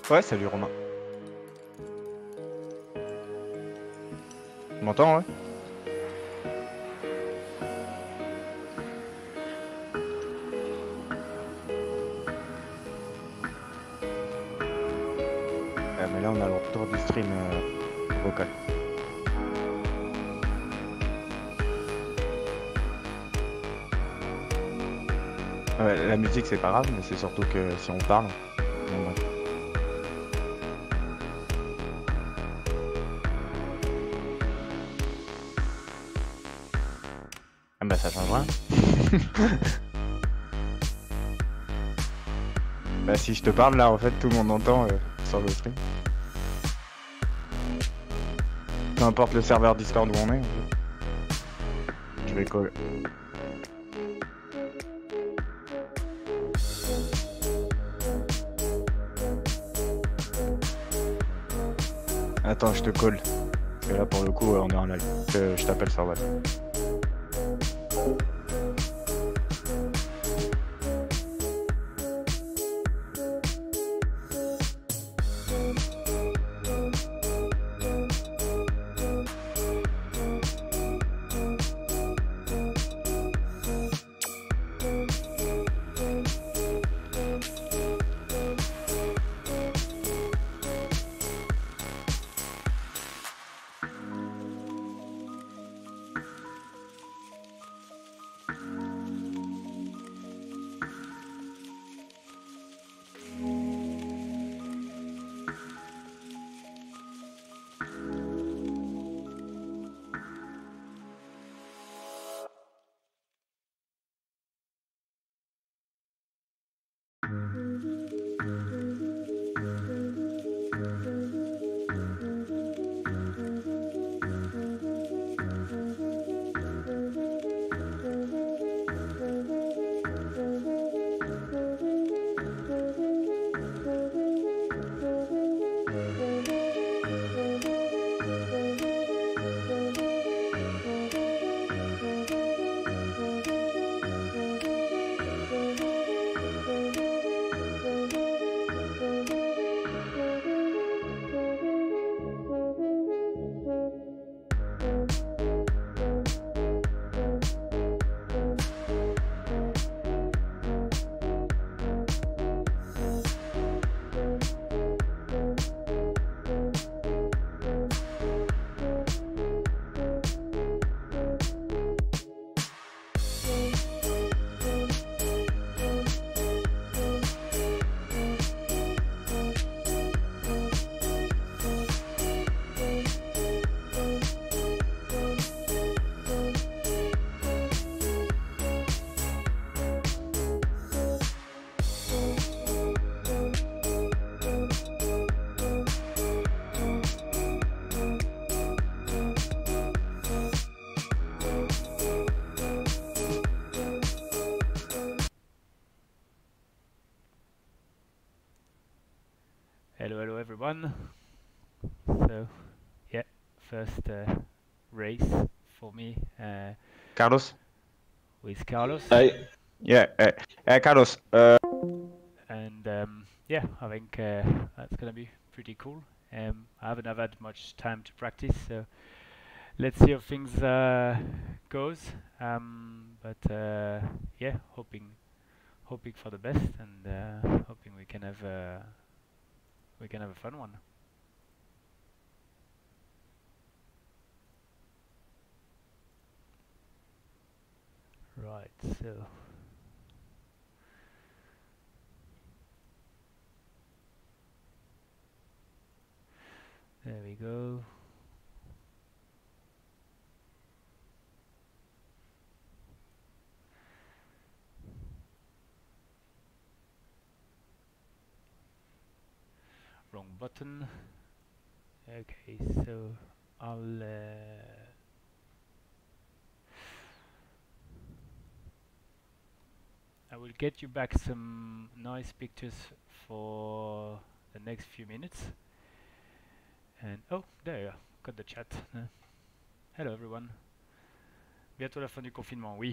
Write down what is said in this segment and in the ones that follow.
Ouais, salut Romain. Tu m'entends, ouais? Mais là, on a le retour du stream vocal. Ouais, la musique, c'est pas grave, mais c'est surtout que si on parle. Bon, ouais. Ah bah, ça change rien. Bah, si je te parle là, en fait, tout le monde entend sur le stream. Peu importe le serveur Discord où on est. En fait. Je vais coller. Attends, je te colle. Parce que là, pour le coup, on est en live. Je t'appelle sur WhatsApp. Hello everyone. So, yeah, first race for me Carlos? with Carlos. Hey. Yeah, Carlos. And yeah, I think that's gonna be pretty cool. I haven't had much time to practice, so let's see how things goes. But yeah, hoping for the best, and hoping we can have a fun one. Right, so there we go. Wrong button. Okay, so I will get you back some nice pictures for the next few minutes. And oh, there you are, got the chat. Hello everyone. Bientôt la fin du confinement. Oui.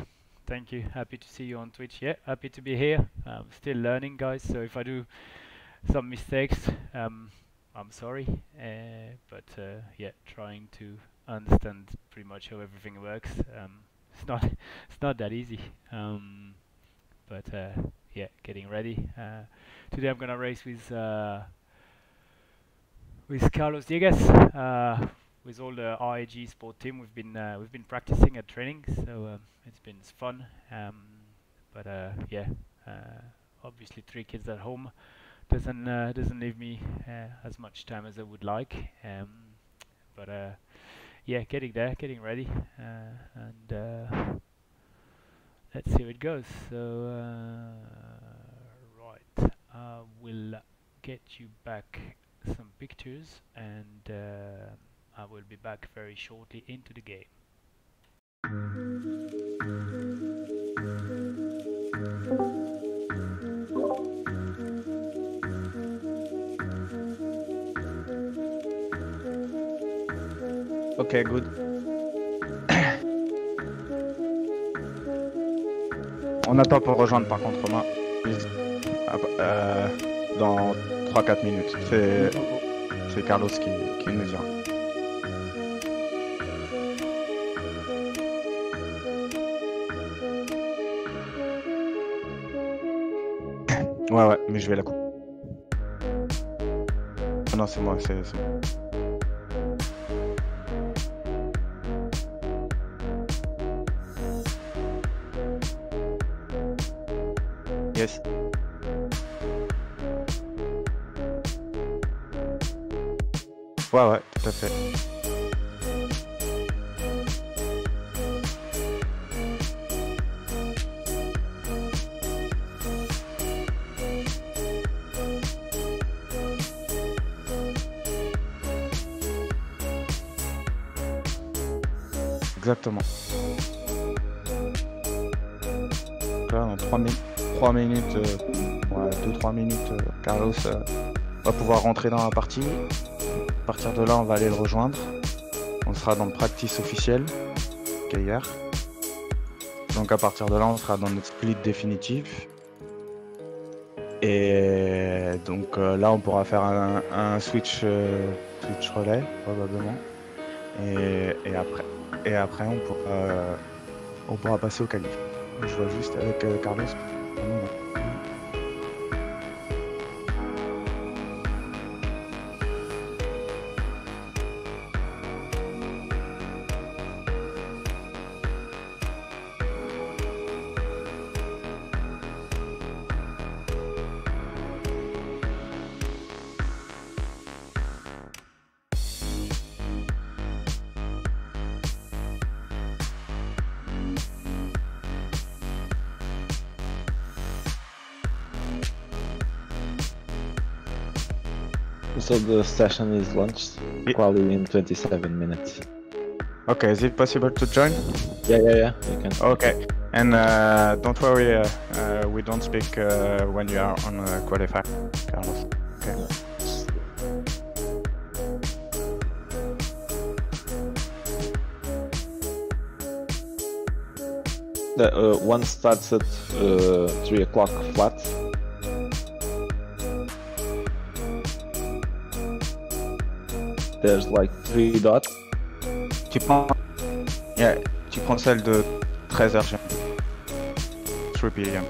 Thank you. Happy to see you on Twitch. Yeah, happy to be here. I'm still learning, guys. So if I do some mistakes. I'm sorry, but yeah, trying to understand pretty much how everything works. It's not it's not that easy. But yeah, getting ready. Today I'm gonna race with Carlos Diegues, with all the RAG sport team. We've been practicing at training, so it's been fun. But yeah, obviously 3 kids at home doesn't leave me as much time as I would like. But yeah, getting there, getting ready, and let's see how it goes. So right, I will get you back some pictures, and I will be back very shortly into the game. Ok, good. On attend pour rejoindre par contre Romain. Dans 3-4 minutes. C'est Carlos qui nous dira. Ouais, mais je vais la couper. Non, c'est moi, c'est moi. Yes. Ouais, tout à fait. Exactement. Là, dans 3 minutes, 2-3 minutes, Carlos va pouvoir rentrer dans la partie. À partir de là, on va aller le rejoindre. On sera dans le practice officiel, hier. Donc à partir de là, on sera dans notre split définitif. Et donc là, on pourra faire un switch relais, probablement. Et après, on pourra passer au qualif. Je vois juste avec Carlos. So the session is launched, probably in 27 minutes. Okay, is it possible to join? Yeah, you can. Okay, and don't worry, we don't speak when you are on qualify, Carlos. Okay. The one starts at 3 o'clock flat. There's like 3 dots. Tu prends celle de 13h. 3 p.m.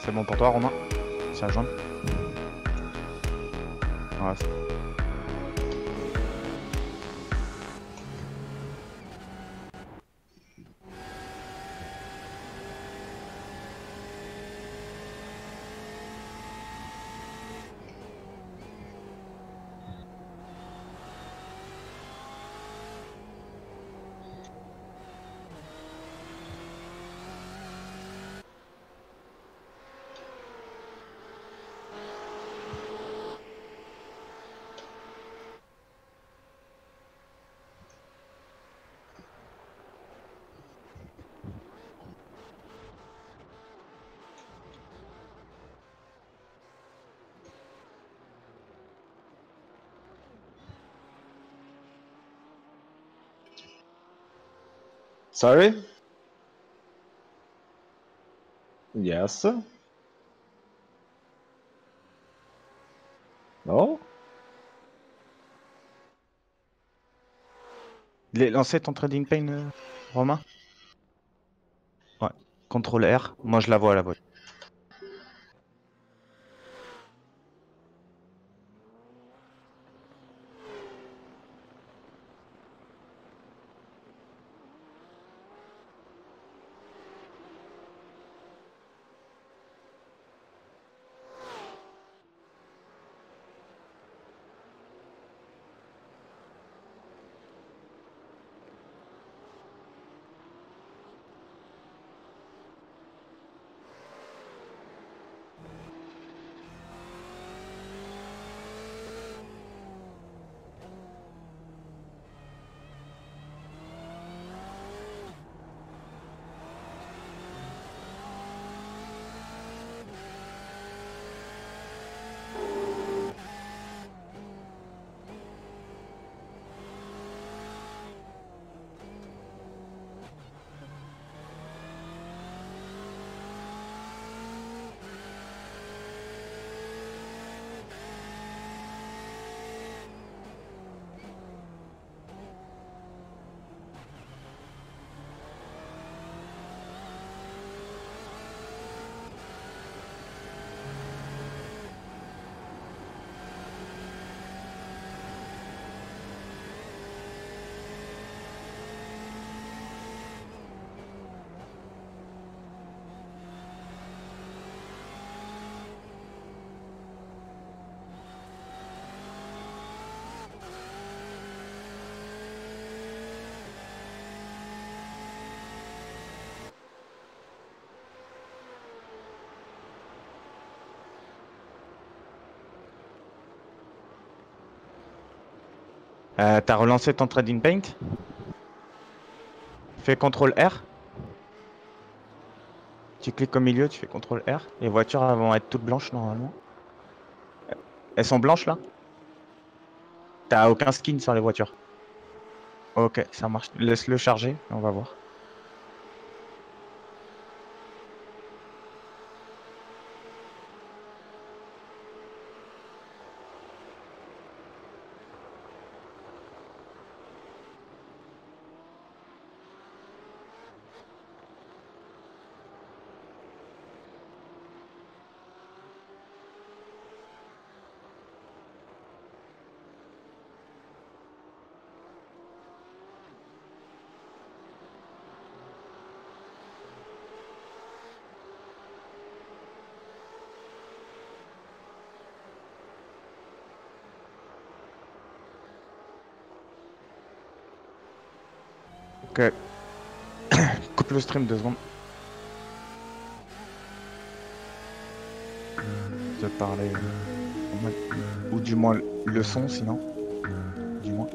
C'est bon pour toi, Romain? Ça jaune? Ouais. Sorry? Yes. No? Il est lancé ton trading pain, Romain? Ouais. Contrôle R. Moi, je la vois, la voiture. T'as relancé ton trading paint? Fais CTRL R. Tu cliques au milieu, tu fais CTRL R. Les voitures elles vont être toutes blanches normalement. Elles sont blanches là? T'as aucun skin sur les voitures. Ok, ça marche. Laisse-le charger, et on va voir. Ok. Coupe le stream 2 secondes. Je vais parler. Ou du moins le son sinon. Du moins.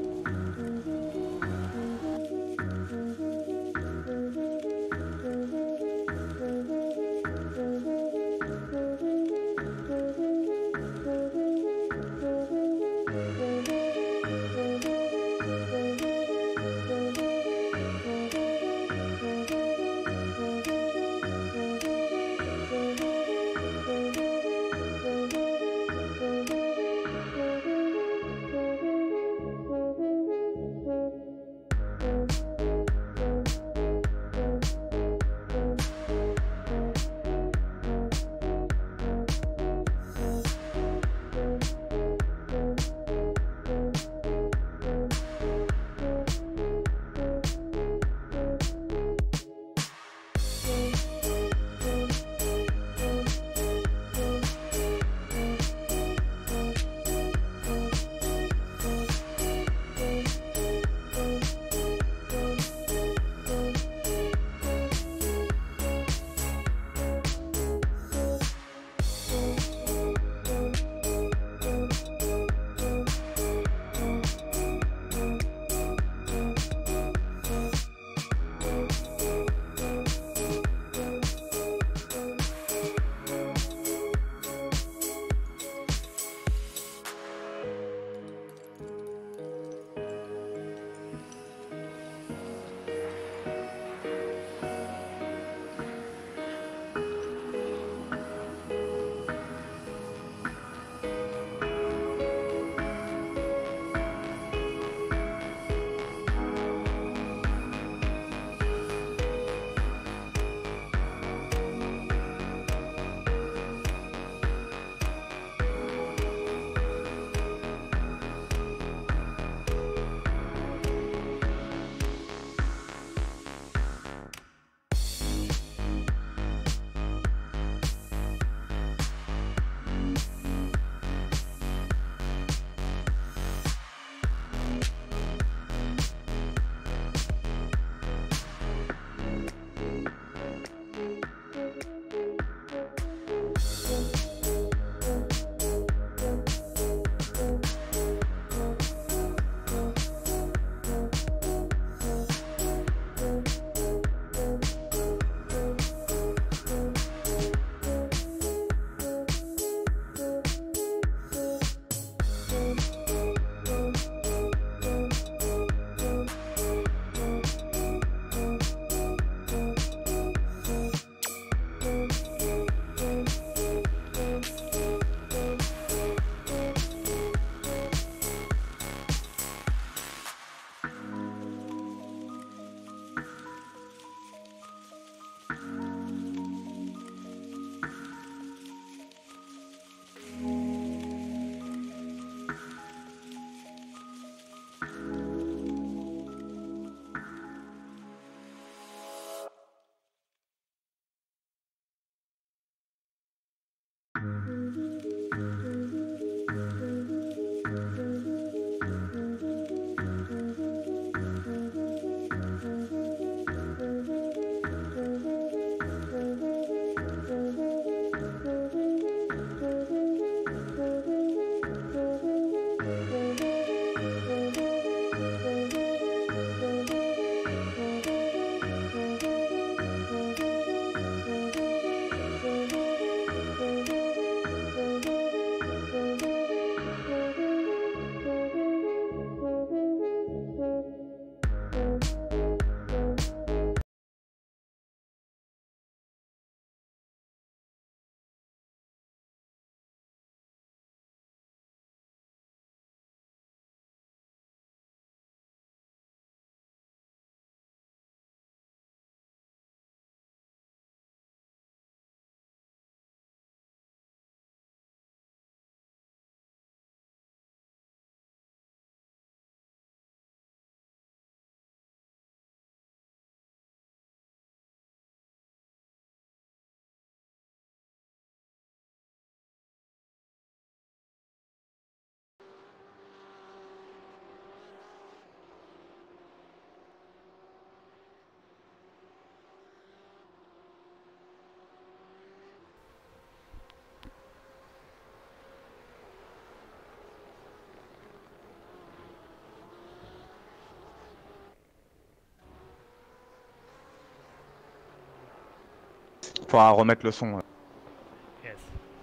Faudra remettre le son. Yes.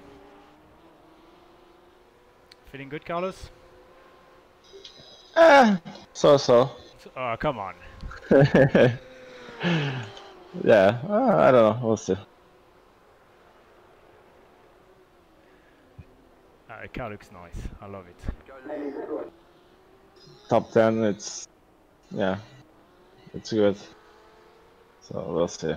Feeling good, Carlos? So. Oh, come on. Yeah, I don't know. We'll see. The car looks nice. I love it. Top 10, it's good. So we'll see.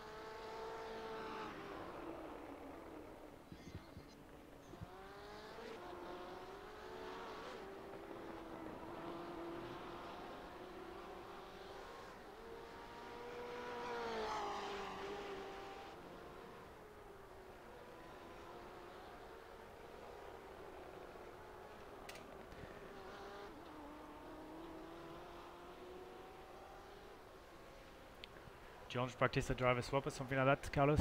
Do you want to practice a driver swap or something like that, Carlos?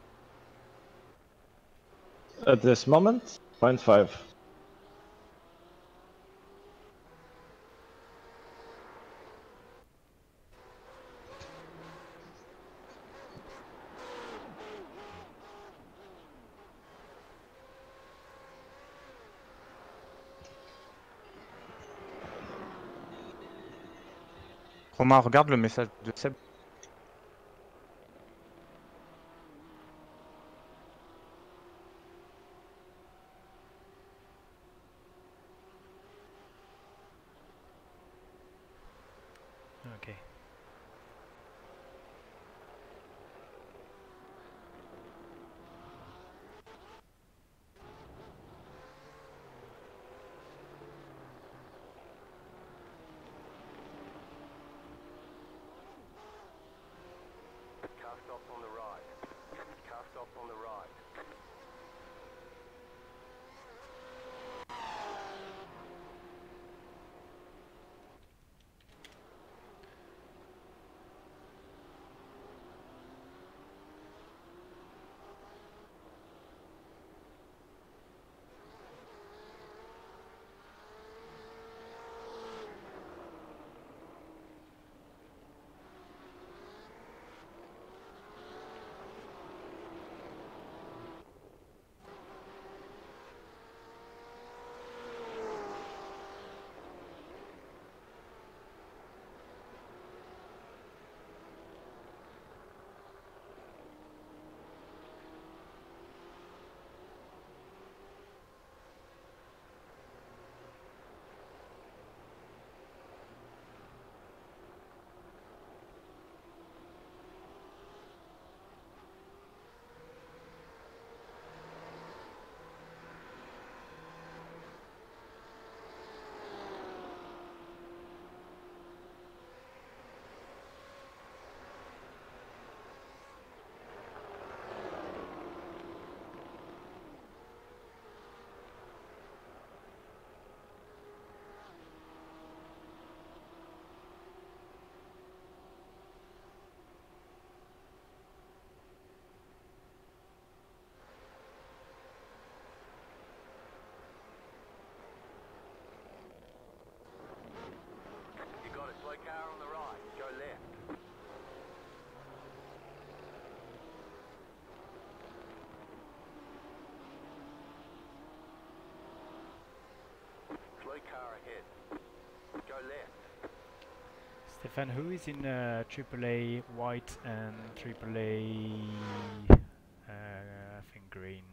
At this moment, 0.5. Romain, regarde le message de Seb. Okay. Car stop on the right. Car stop on the right. You got a slow car on the right. Go left. Slow car ahead. Go left. Stefan, who is in AAA white and AAA, I think green?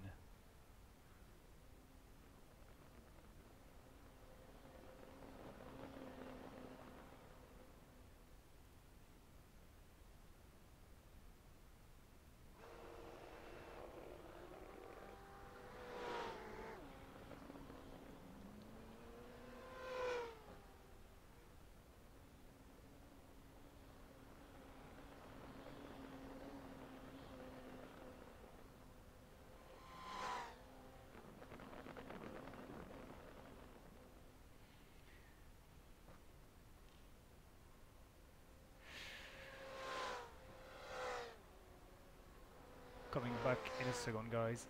Coming back in a second, guys.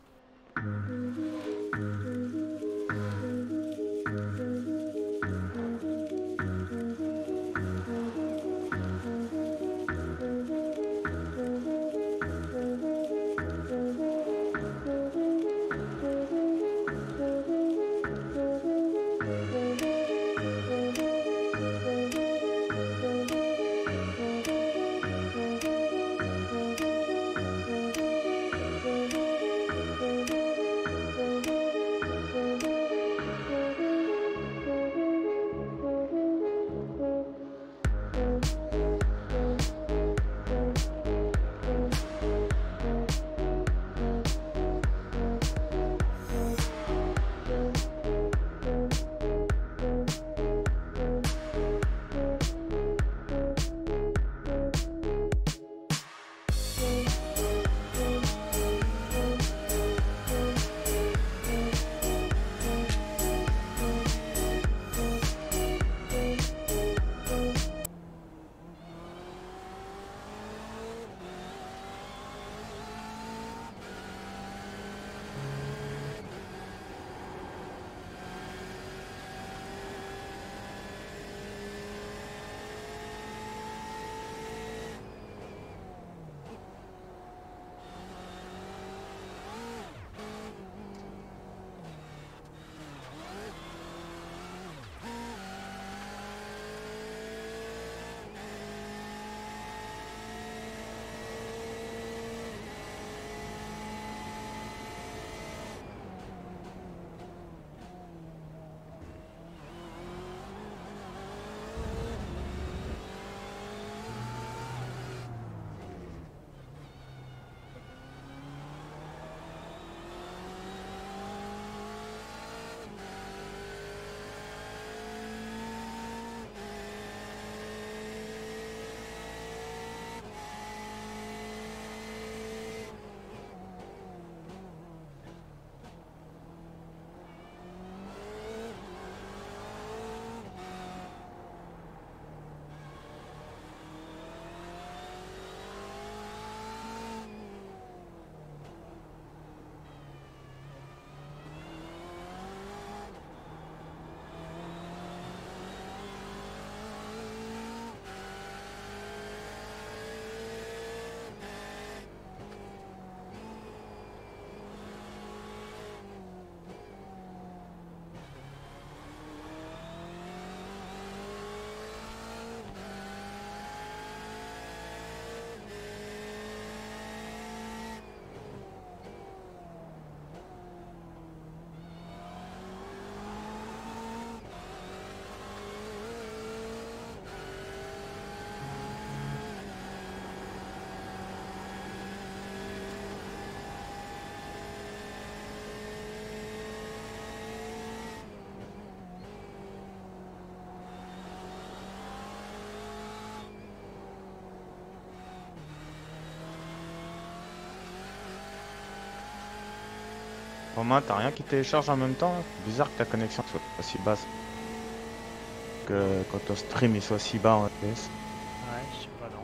Romain, t'as rien qui télécharge en même temps? Hein. Bizarre que ta connexion soit pas si basse. Que quand ton stream il soit si bas en FPS. Ouais, je sais pas, non.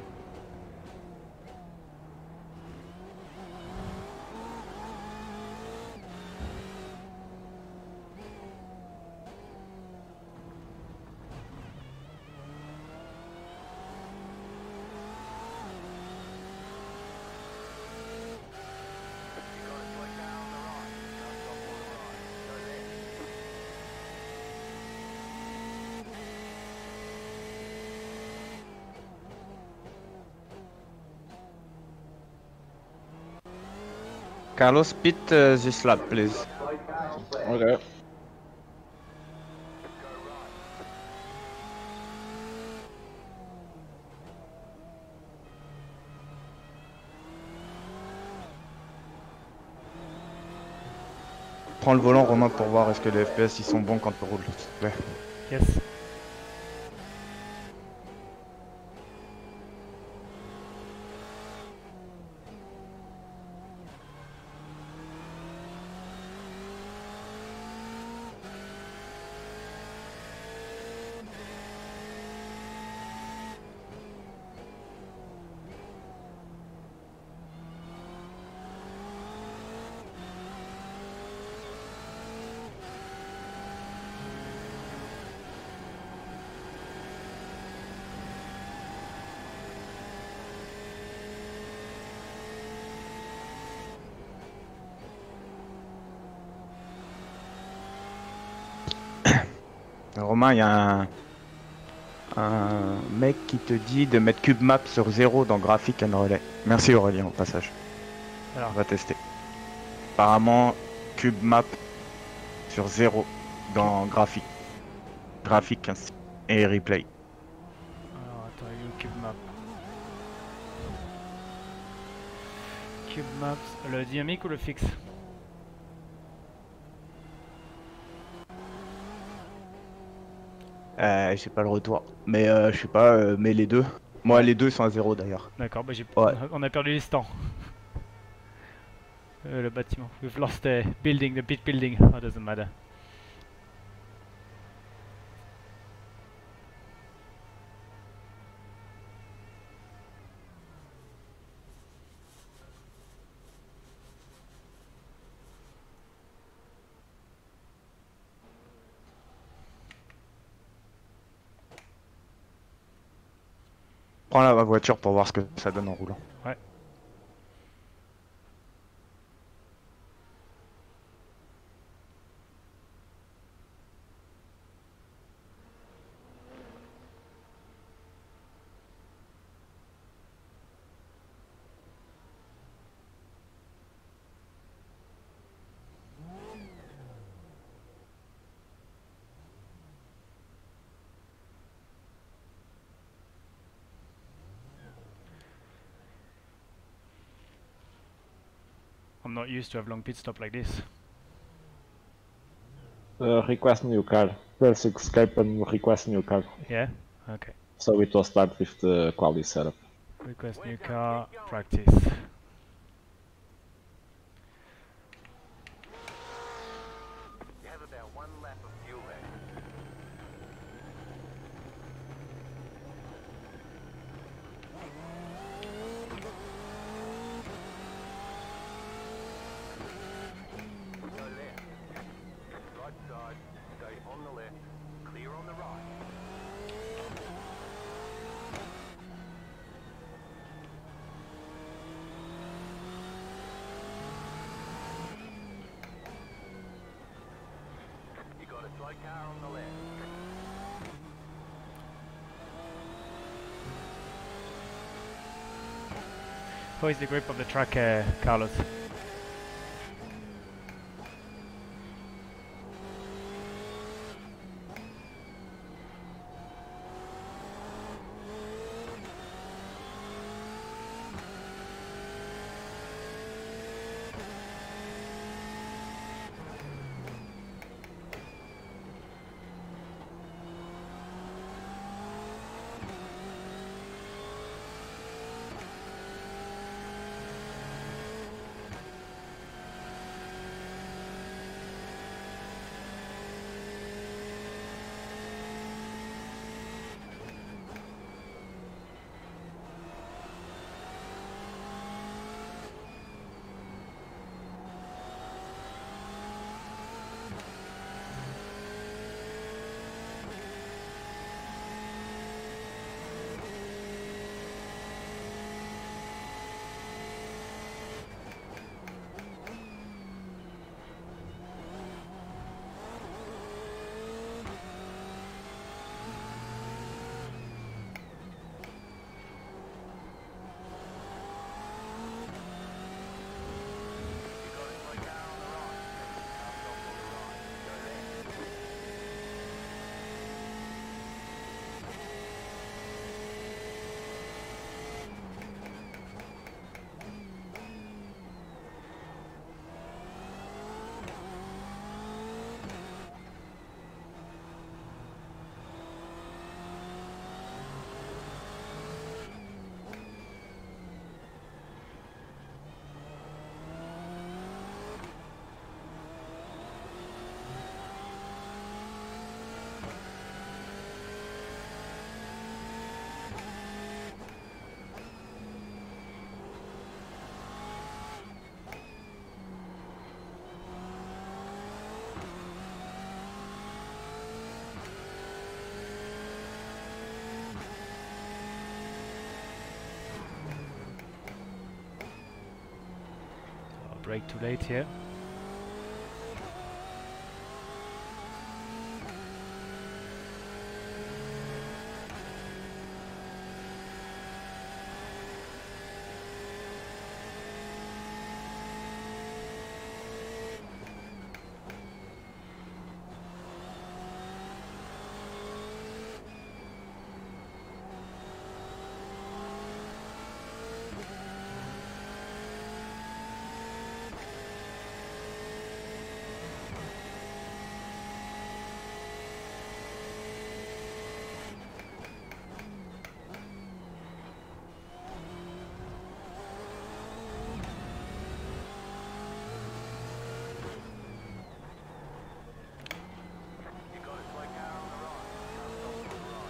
Carlos, pit this lap, please. Okay. Prends le volant, Romain, pour voir est-ce que les FPS ils sont bons quand tu roules, s'il te plaît. Yes. Romain, il y a un mec qui te dit de mettre cube map sur 0 dans graphique and relais. Merci Aurélien au passage. Alors, On va tester. Apparemment, cube map sur 0 dans graphique. Graphique et replay. alors attends, il est où Cube Map? Cube Maps, le dynamique ou le fixe? J'ai pas le retour. Mais je sais pas, mais les deux. Moi, les deux sont à 0 d'ailleurs. D'accord, bah Ouais. on a perdu l'instant. Le bâtiment. We've lost the building, the pit building. Oh, doesn't matter. Prends la voiture pour voir ce que ça donne en roulant. Ouais. I'm not used to have long pit stop like this. Request new car. Press escape and request new car. Yeah? Okay. So it will start with the quality setup. Request new car, practice. You have about 1 lap of fuel left. Go left. Right side, stay on the left, clear on the right. You got a slow car on the left. How is the grip of the track, Carlos? brake too late here. You got a slight car on the right. Now stop to the right.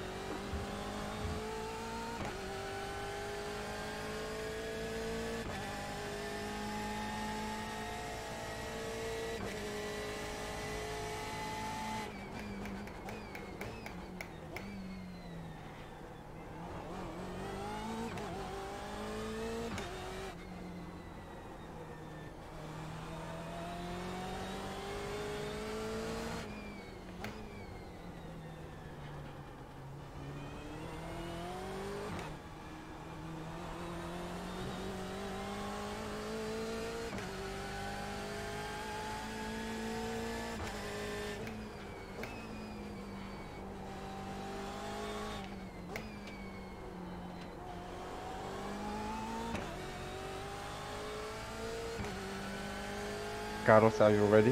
Carlos, are you ready?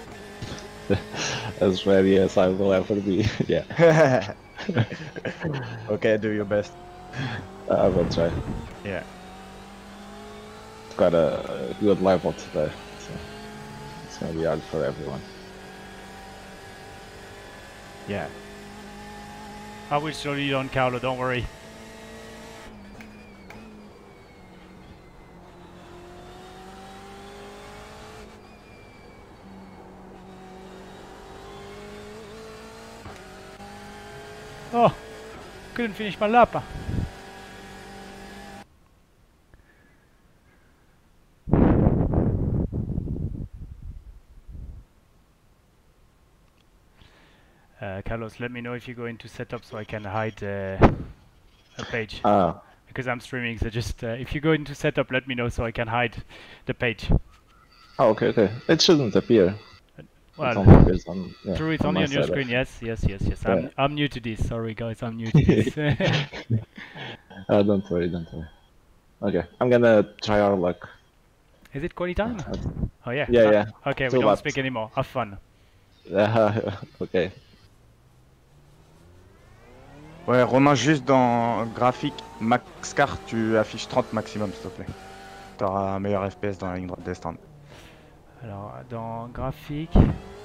As ready as I will ever be. Yeah, Okay, do your best. I will try. Yeah. It's got a good level today, so it's gonna be hard for everyone. Yeah. I will slow you down, Carlo, don't worry. Oh, couldn't finish my lap. Carlos, let me know if you go into setup so I can hide a page. Because I'm streaming, so just if you go into setup, let me know so I can hide the page. Oh, okay. It shouldn't appear. Well, It only appears on, yeah, true, it's on only my on your setup. screen. Yes. Yeah. I'm new to this. Sorry, guys, I'm new to this. Don't worry. Okay, I'm gonna try our luck. Is it quality time? Oh yeah. Yeah. Okay, we 2 don't laps. speak anymore. Have fun. Ok. Ouais, Romain, juste dans graphique, max car, tu affiches 30 maximum, s'il te plaît. Tu auras un meilleur FPS dans la ligne droite des stands. Alors, dans graphique,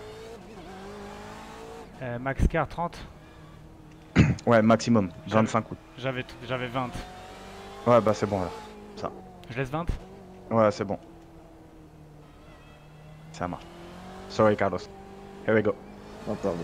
max car 30. Ouais, maximum, 25 août. J'avais 20. Ouais, bah c'est bon alors. Ça. Je laisse 20? Ouais, c'est bon. Ça marche. Sorry, Carlos. Here we go. No problem.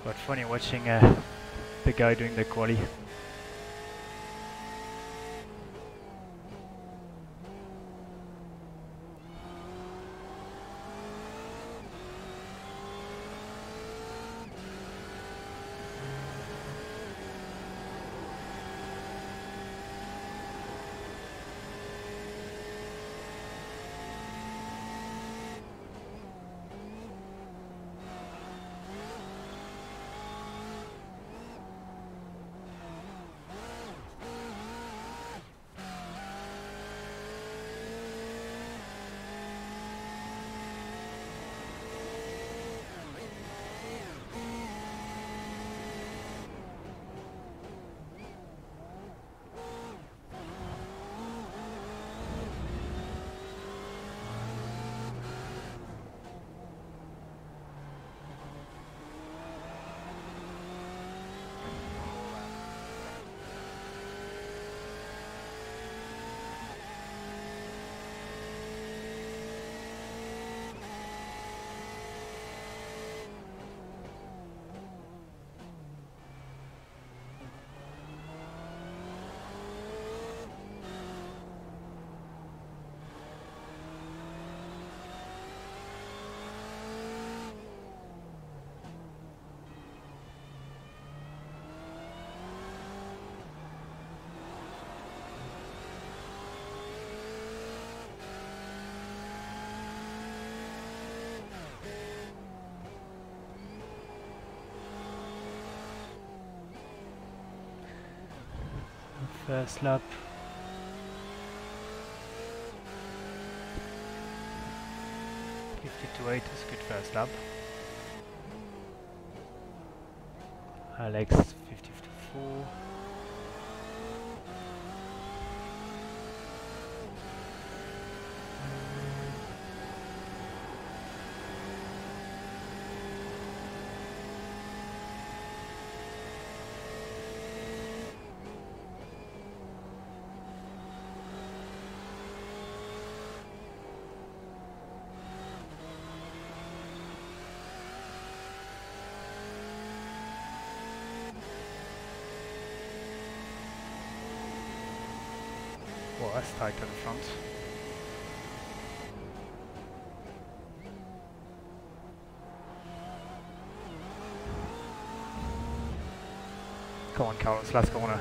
But funny watching the guy doing the quali. First lap. .52.8 is a good first lap. Alex 50.54. Well, that's tight to the front. Come on, Carlos, last corner.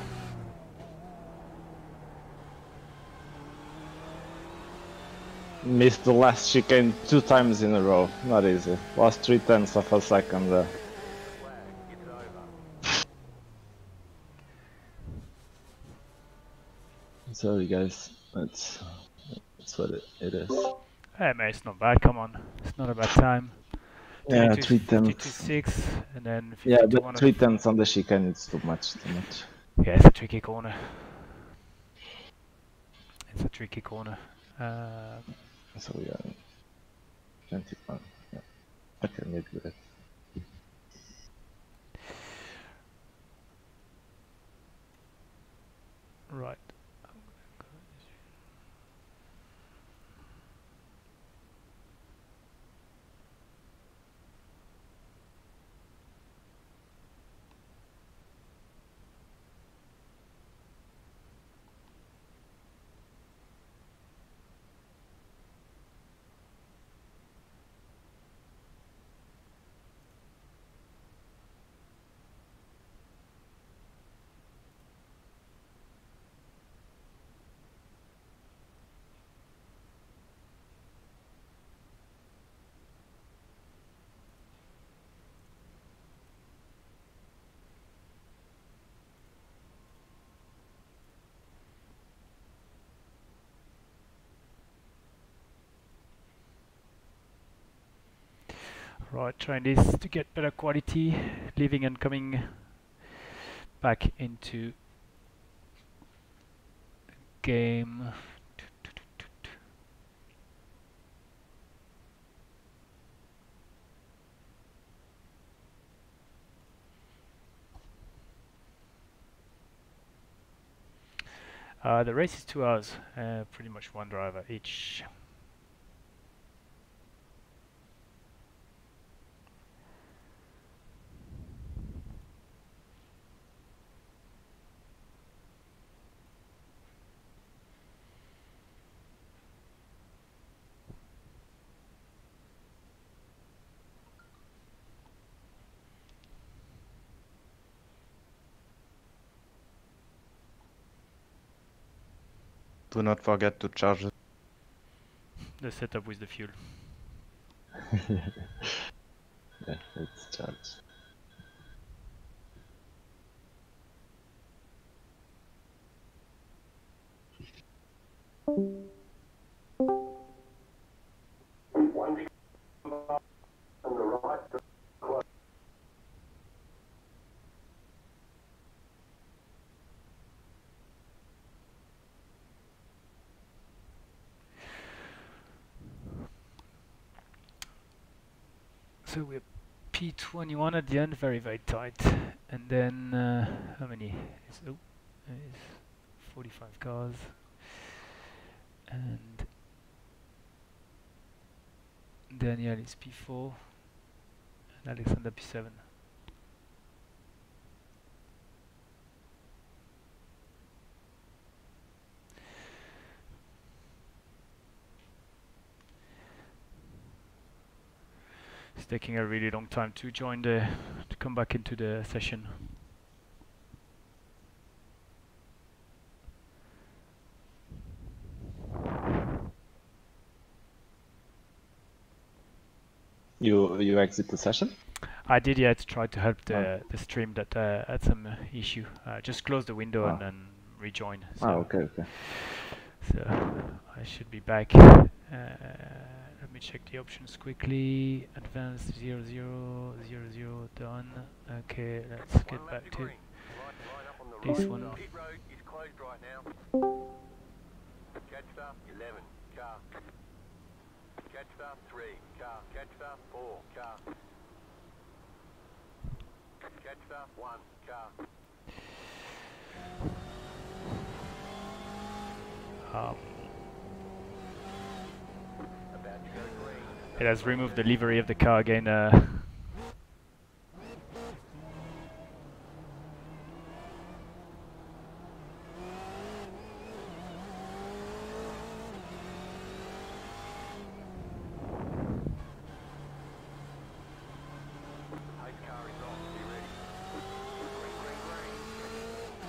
Missed the last chicane 2 times in a row. Not easy. Lost 0.3 of a second there. Flag, get it over. Sorry guys, that's what it is. Hey mate, it's not bad, come on. It's not a bad time. Yeah, 52, 0.3. 52.6 and then Yeah, 52 but 0.3 on the chicane is too much. Yeah, it's a tricky corner. It's a tricky corner. So we are 21. Yeah, I can live with it. Right. Right, trying this to get better quality, leaving and coming back into game. The race is 2 hours, pretty much one driver each. Do not forget to charge. The setup with the fuel. Yeah, it's charged. On the right. So we're P21 at the end, very tight. And then how many? It's 45 cars. And Daniel is P4 and Alexander P7. It's taking a really long time to join to come back into the session. You exit the session? I did, yeah, to try to help the stream that had some issue. Just close the window and then rejoin. So, okay. So I should be back. Let me check the options quickly. Advanced 00, 00 done. Okay, let's get back to this one. Pit road is closed right now. Catch up 11 car. Catch up 3 car. Catch up 4 car. Catch up 1 car. About to go green. It has removed the livery of the car again. Pace car is on. Be ready. Green.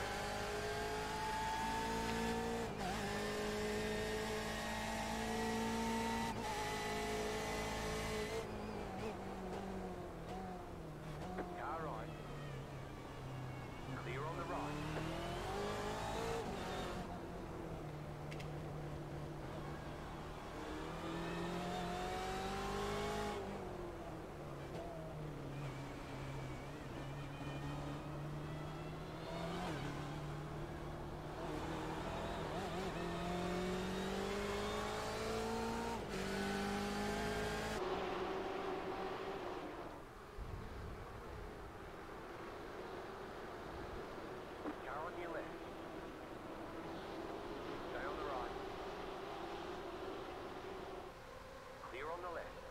Car right. Clear on the right. Car on your left. Stay on the right. Clear on the left.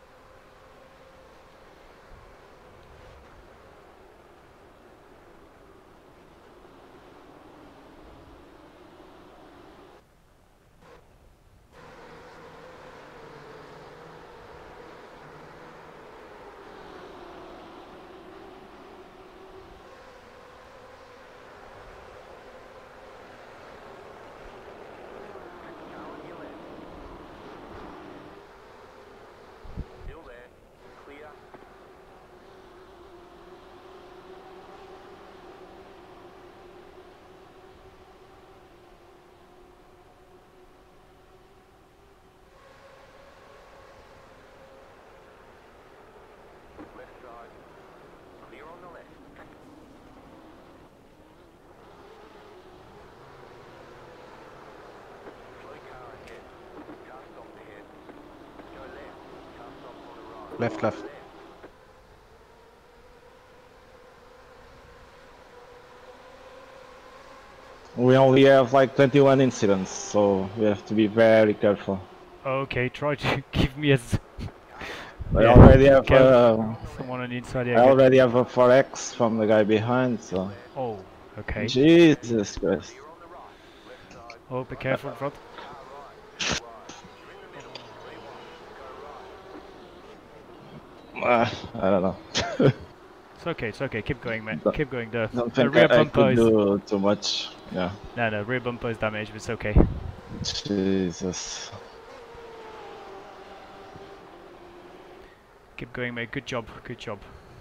Car on your left. Still there. Clear. Left side. Clear on the left. Slow car ahead. Car stopped ahead. Go left. Car stopped on the right. Left. We only have like 21 incidents, so we have to be very careful. Okay, try to give me as I Yeah, already have someone on the inside I here. already have a 4x from the guy behind, so Oh, okay. Jesus Christ. Clear on the right. Left side. Oh, be careful in front. Car right. Right. You're in the middle. Rewind. Go right. I don't know. It's okay. It's okay. Keep going, mate. Don't- Keep going. The Don't the think rear I bumper could is do too much. Yeah. no rear bumper is damaged, but it's okay. Jesus. Keep going, mate. Good job. Good job.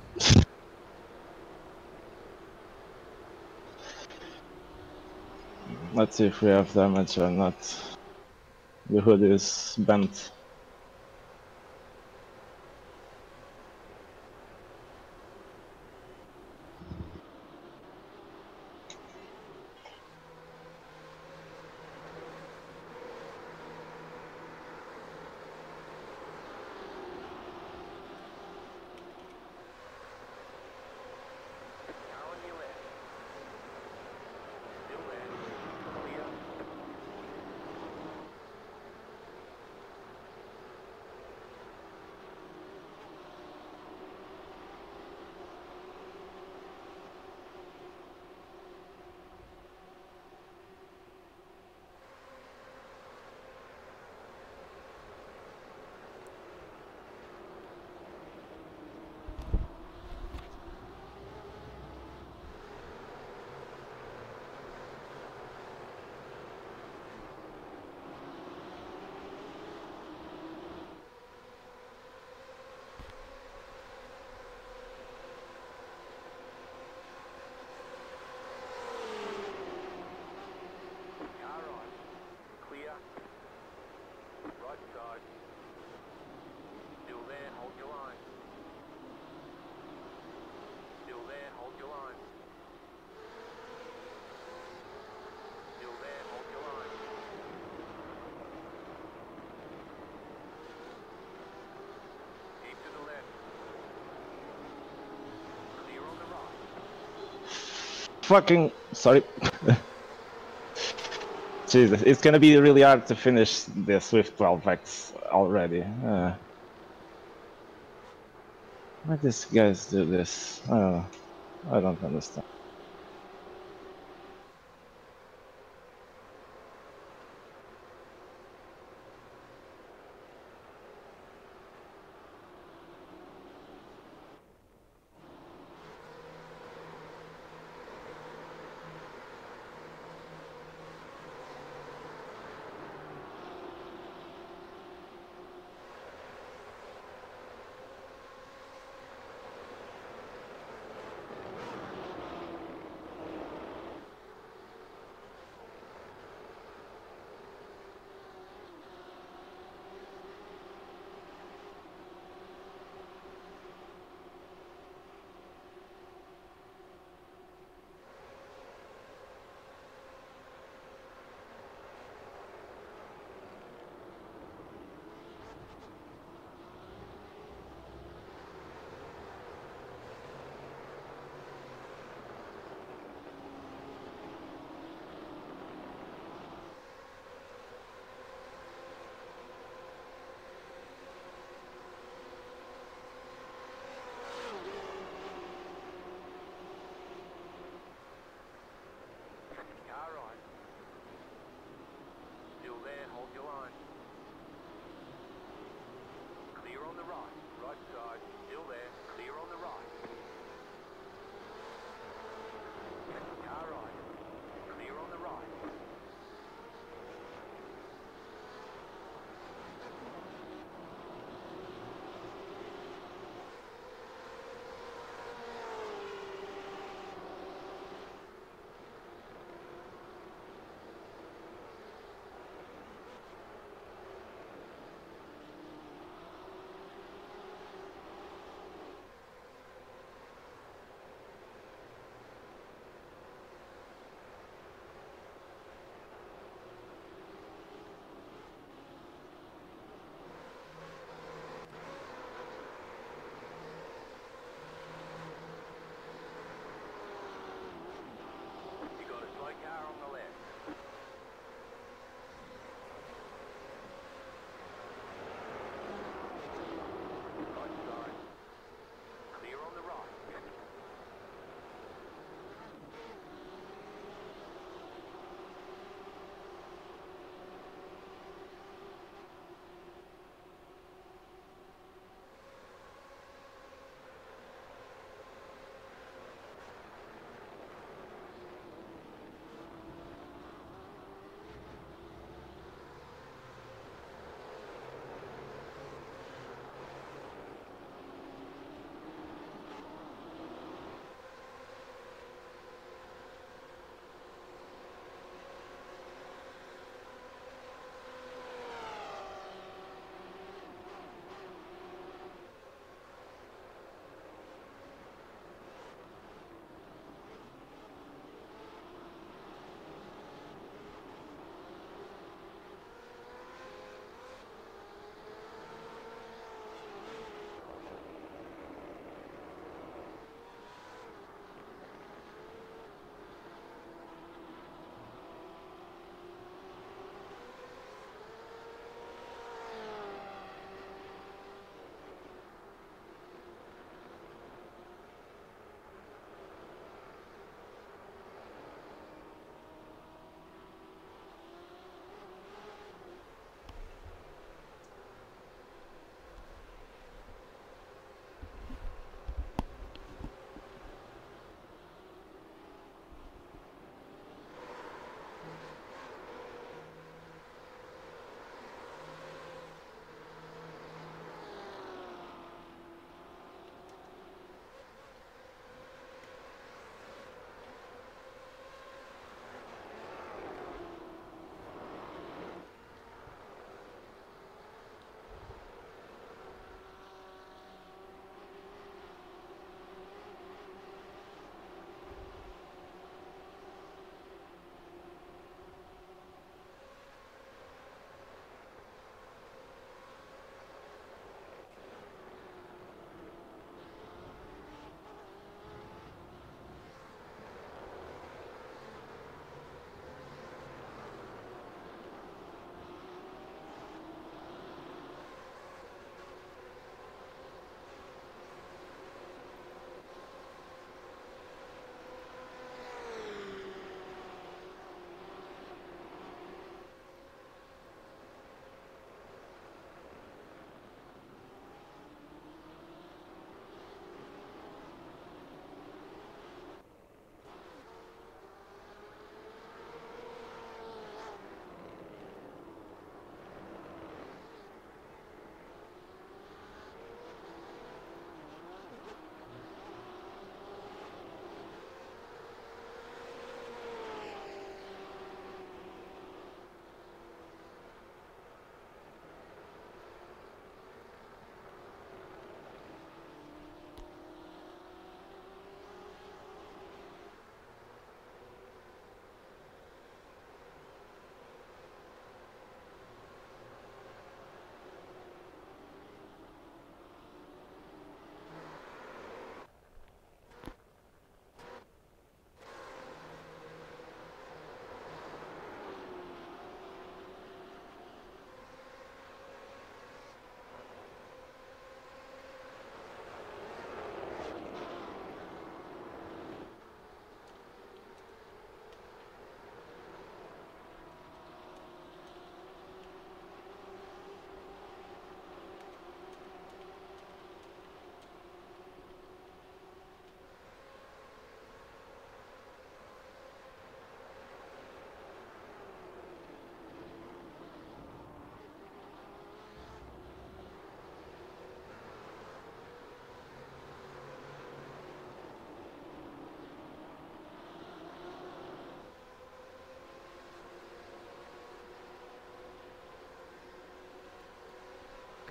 Let's see if we have damage or not. The hood is bent. Car on your left. Still there. Clear. Car on. Clear. Right side. Still there, hold your line. Still there, hold your line. Still there, hold your line. Keep to the left. Clear on the right. Fucking sorry. Jesus, it's gonna be really hard to finish this with 12x already. Why these guys do this? I don't understand.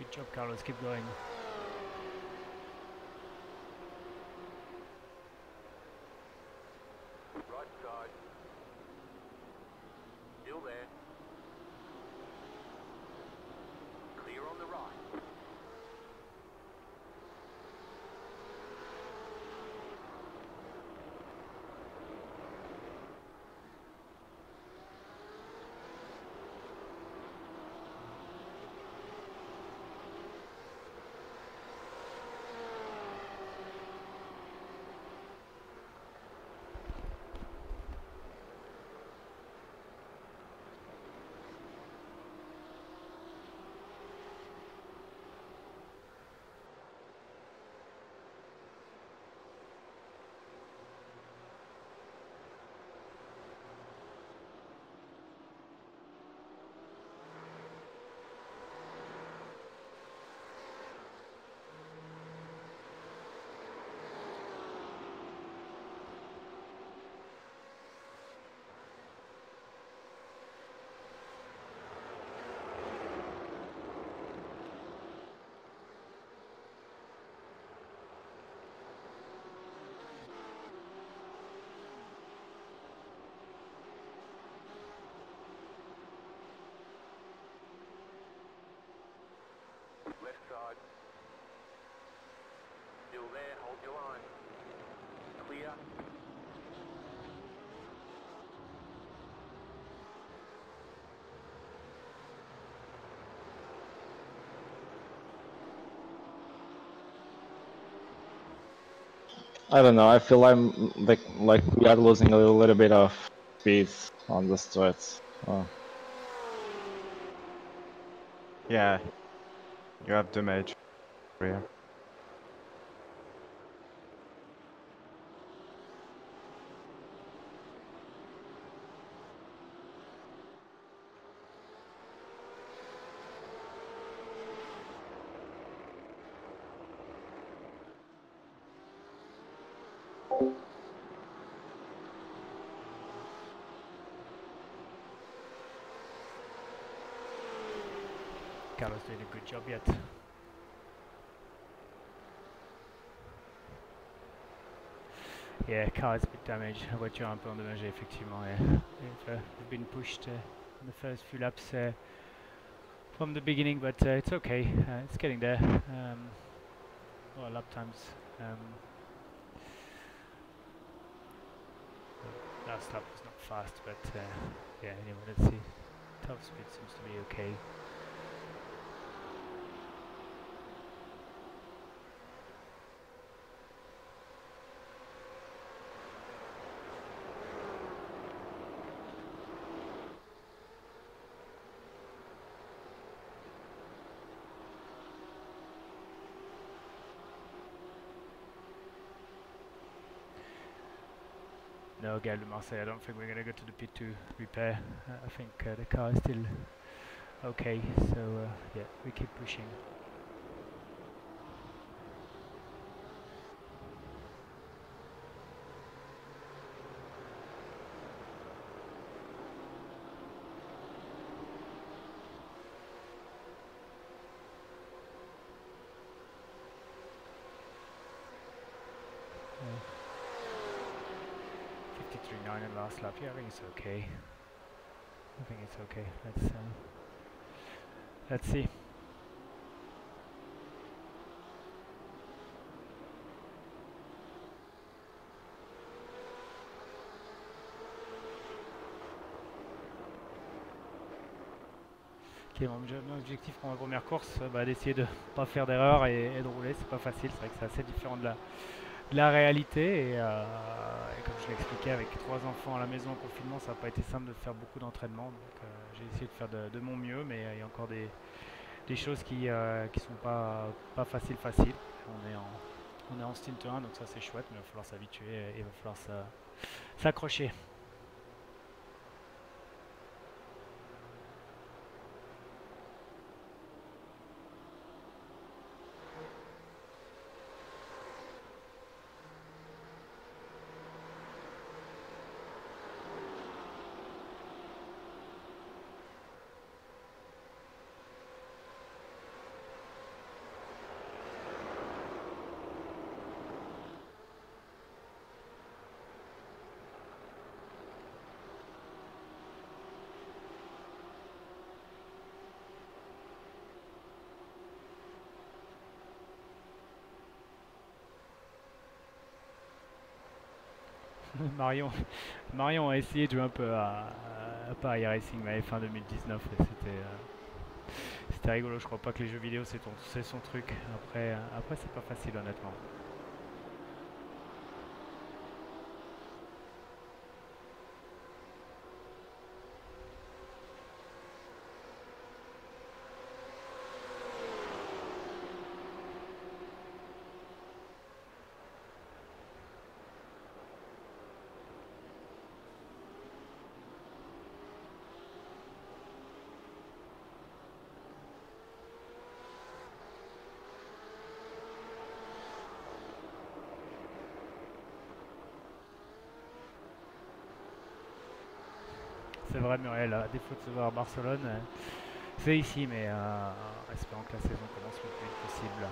Good job, Carlos. Keep going. Right side. Still there. Clear on the right. Left side. Still there, hold your line. Clear. I don't know. I feel like we are losing a little bit of speed on the straights. Oh. Yeah, you have damage here. Carlos doing a good job yet. Yeah, car is a bit damaged. La voiture un peu endommagée effectivement. Yeah. We've been pushed in the first few laps from the beginning, but it's okay. It's getting there. Well, lap times. Last lap was not fast, but yeah. Anyway, let's see. Top speed seems to be okay. No, Gael de Marseille, I don't think we're going to go to the pit to repair. I think the car is still okay, so yeah, we keep pushing. Yeah. 53.9 in last lap. Yeah, I think it's okay. I think it's okay. Let's see. Okay, mon objectif pour ma première course, d'essayer de pas faire d'erreur et de rouler. C'est pas facile. C'est vrai que c'est assez différent de la réalité et comme je l'ai expliqué, avec 3 enfants à la maison en confinement, ça n'a pas été simple de faire beaucoup d'entraînement, donc j'ai essayé de faire de mon mieux, mais il y a encore des choses qui sont pas faciles. On est en stint 1, donc ça c'est chouette, mais il va falloir s'habituer et il va falloir s'accrocher. Marion a essayé de jouer un peu pas à iRacing, mais à F1 2019 et c'était rigolo. Je crois pas que les jeux vidéo c'est son truc. Après c'est pas facile honnêtement. C'est vrai Muriel, à défaut de se voir à Barcelone, c'est ici, mais espérons que la saison commence le plus vite possible.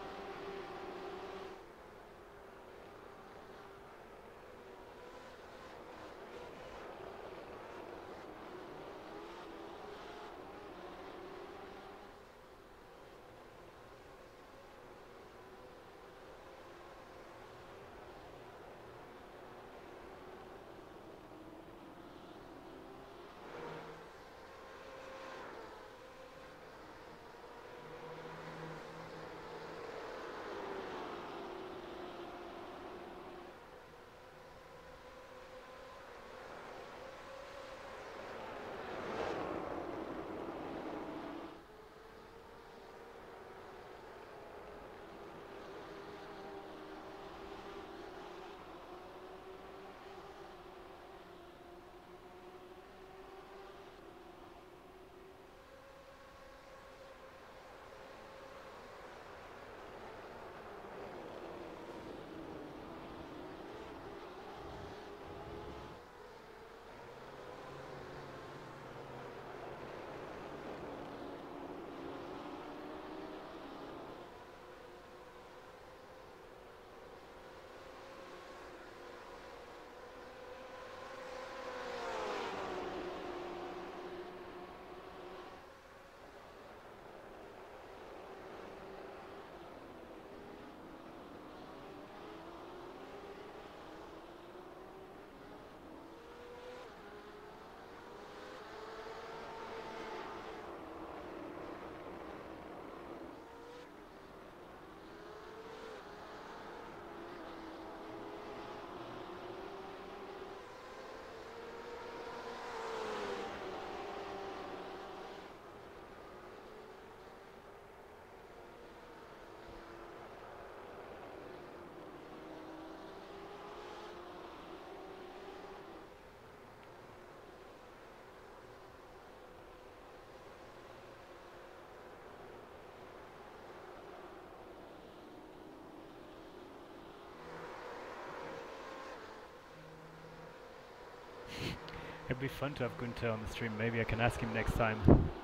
It'd be fun to have Gunther on the stream. Maybe I can ask him next time.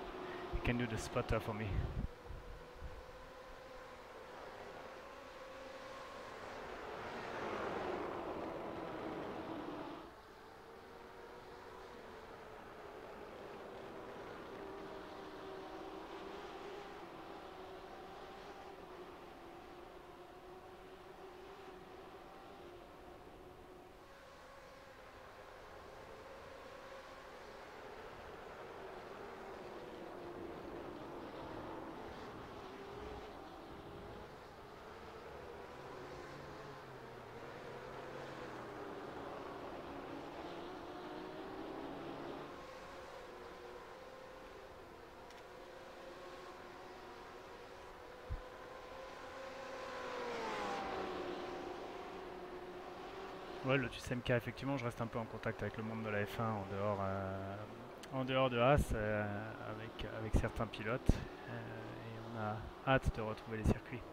He can do the spotter for me. Ouais, le SMK, effectivement, je reste un peu en contact avec le monde de la F1 en dehors de As, avec certains pilotes, et on a hâte de retrouver les circuits.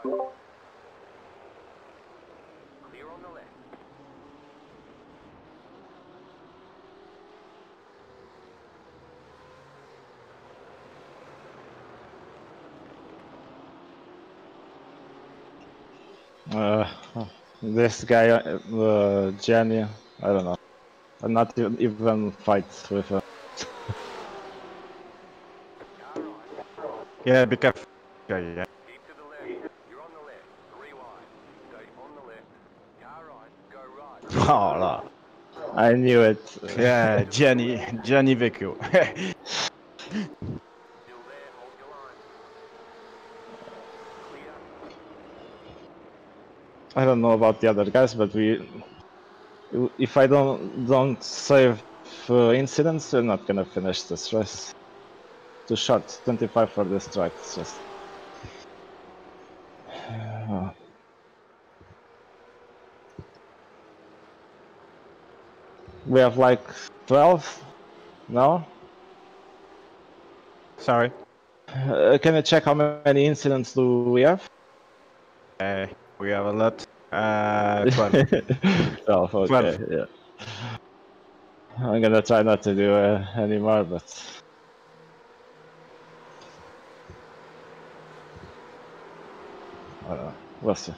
right. Clear on the left. This guy, Jenny, I don't know. I'm not even fight with her. Car right. Yeah, be careful. Yeah. Keep to the left. You're on the left. 3 wide. Stay on the left. Car right. Go right. Oh là. I knew it. Yeah, Gianni Vecchio. Still there. Hold your line. Clear. I don't know about the other guys, but if I don't save incidents, we're not gonna finish this race. Too short, 25 for this track. It's just. We have like 12 now. Sorry. Can you check how many incidents do we have? We have a lot. 12. 12, okay, 12. yeah. I'm gonna try not to do any more, but we'll see.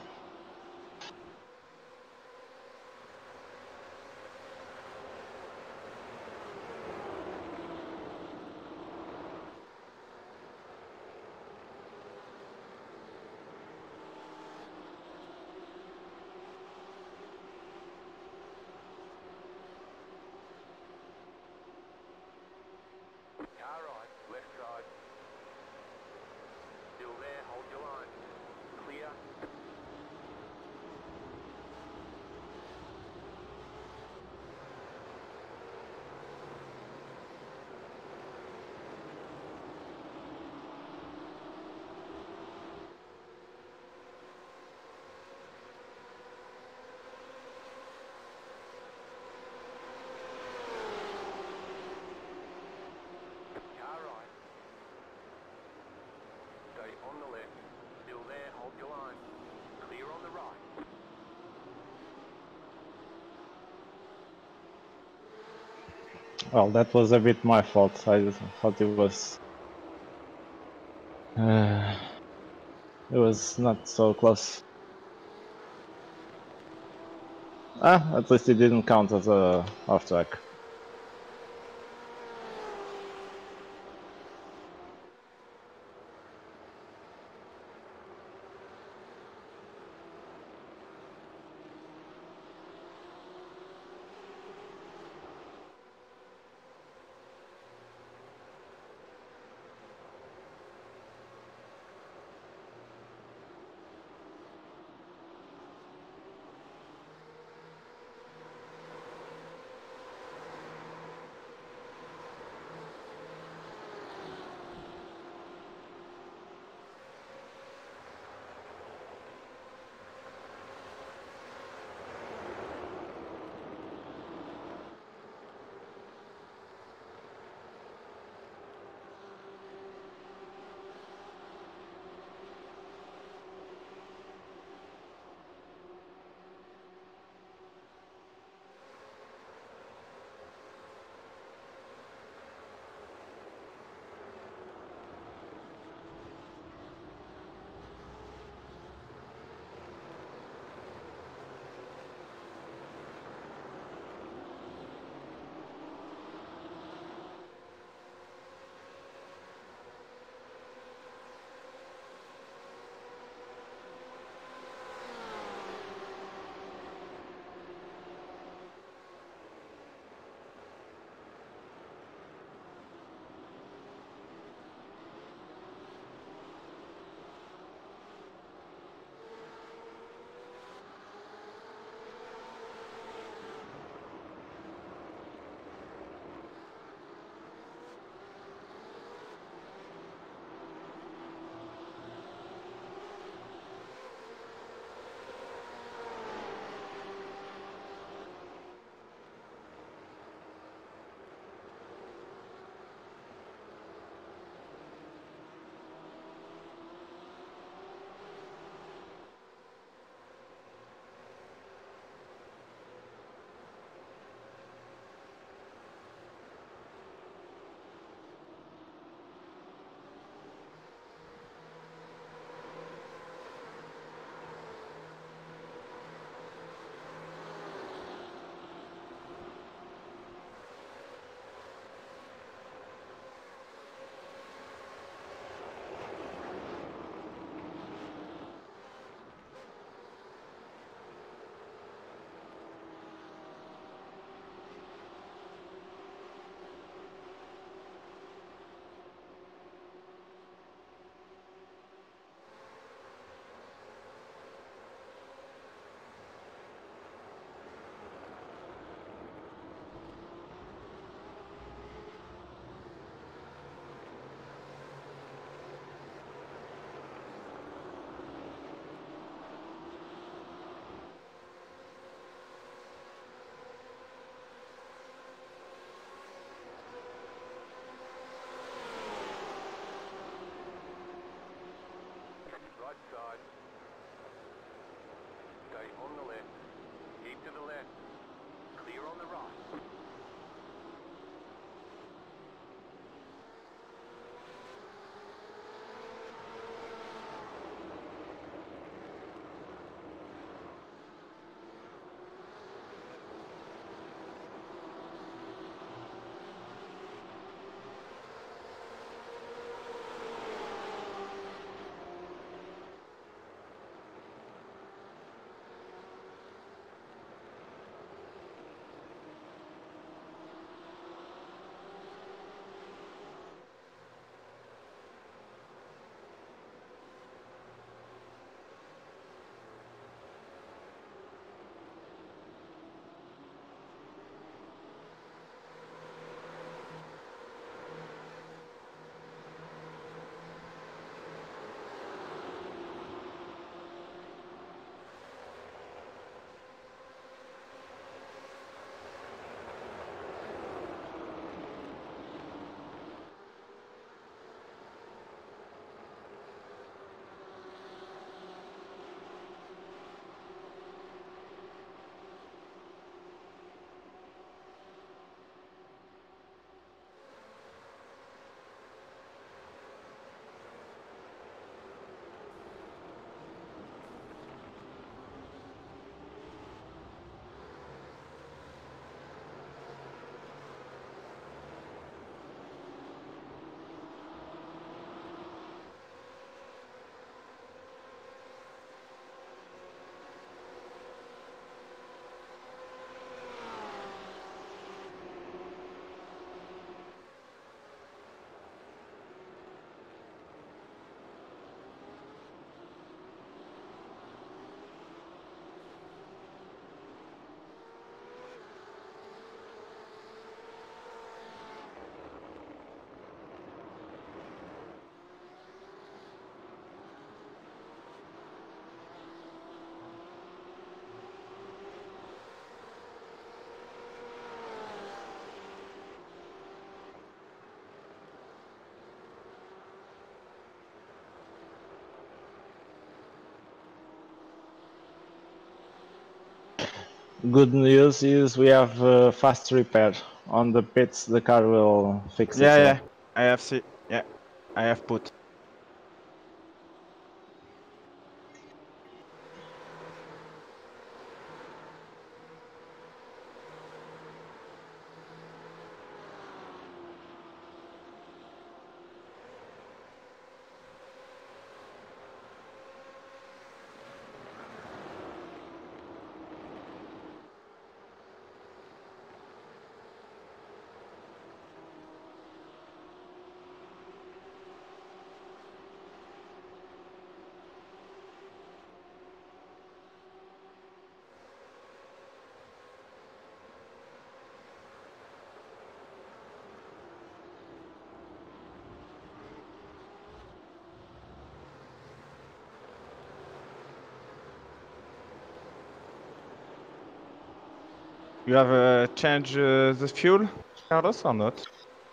Car right. Left side. Still there. Hold your line. Clear. Car right. Stay on the left. Still there. Hold your line. Clear on the right. Well, that was a bit my fault. I thought it was not so close. At least it didn't count as a off track. good news is we have fast repair on the pits. The car will fix Yeah, itself. yeah. I have see. Yeah, I have put. You have changed the fuel, Carlos, or not?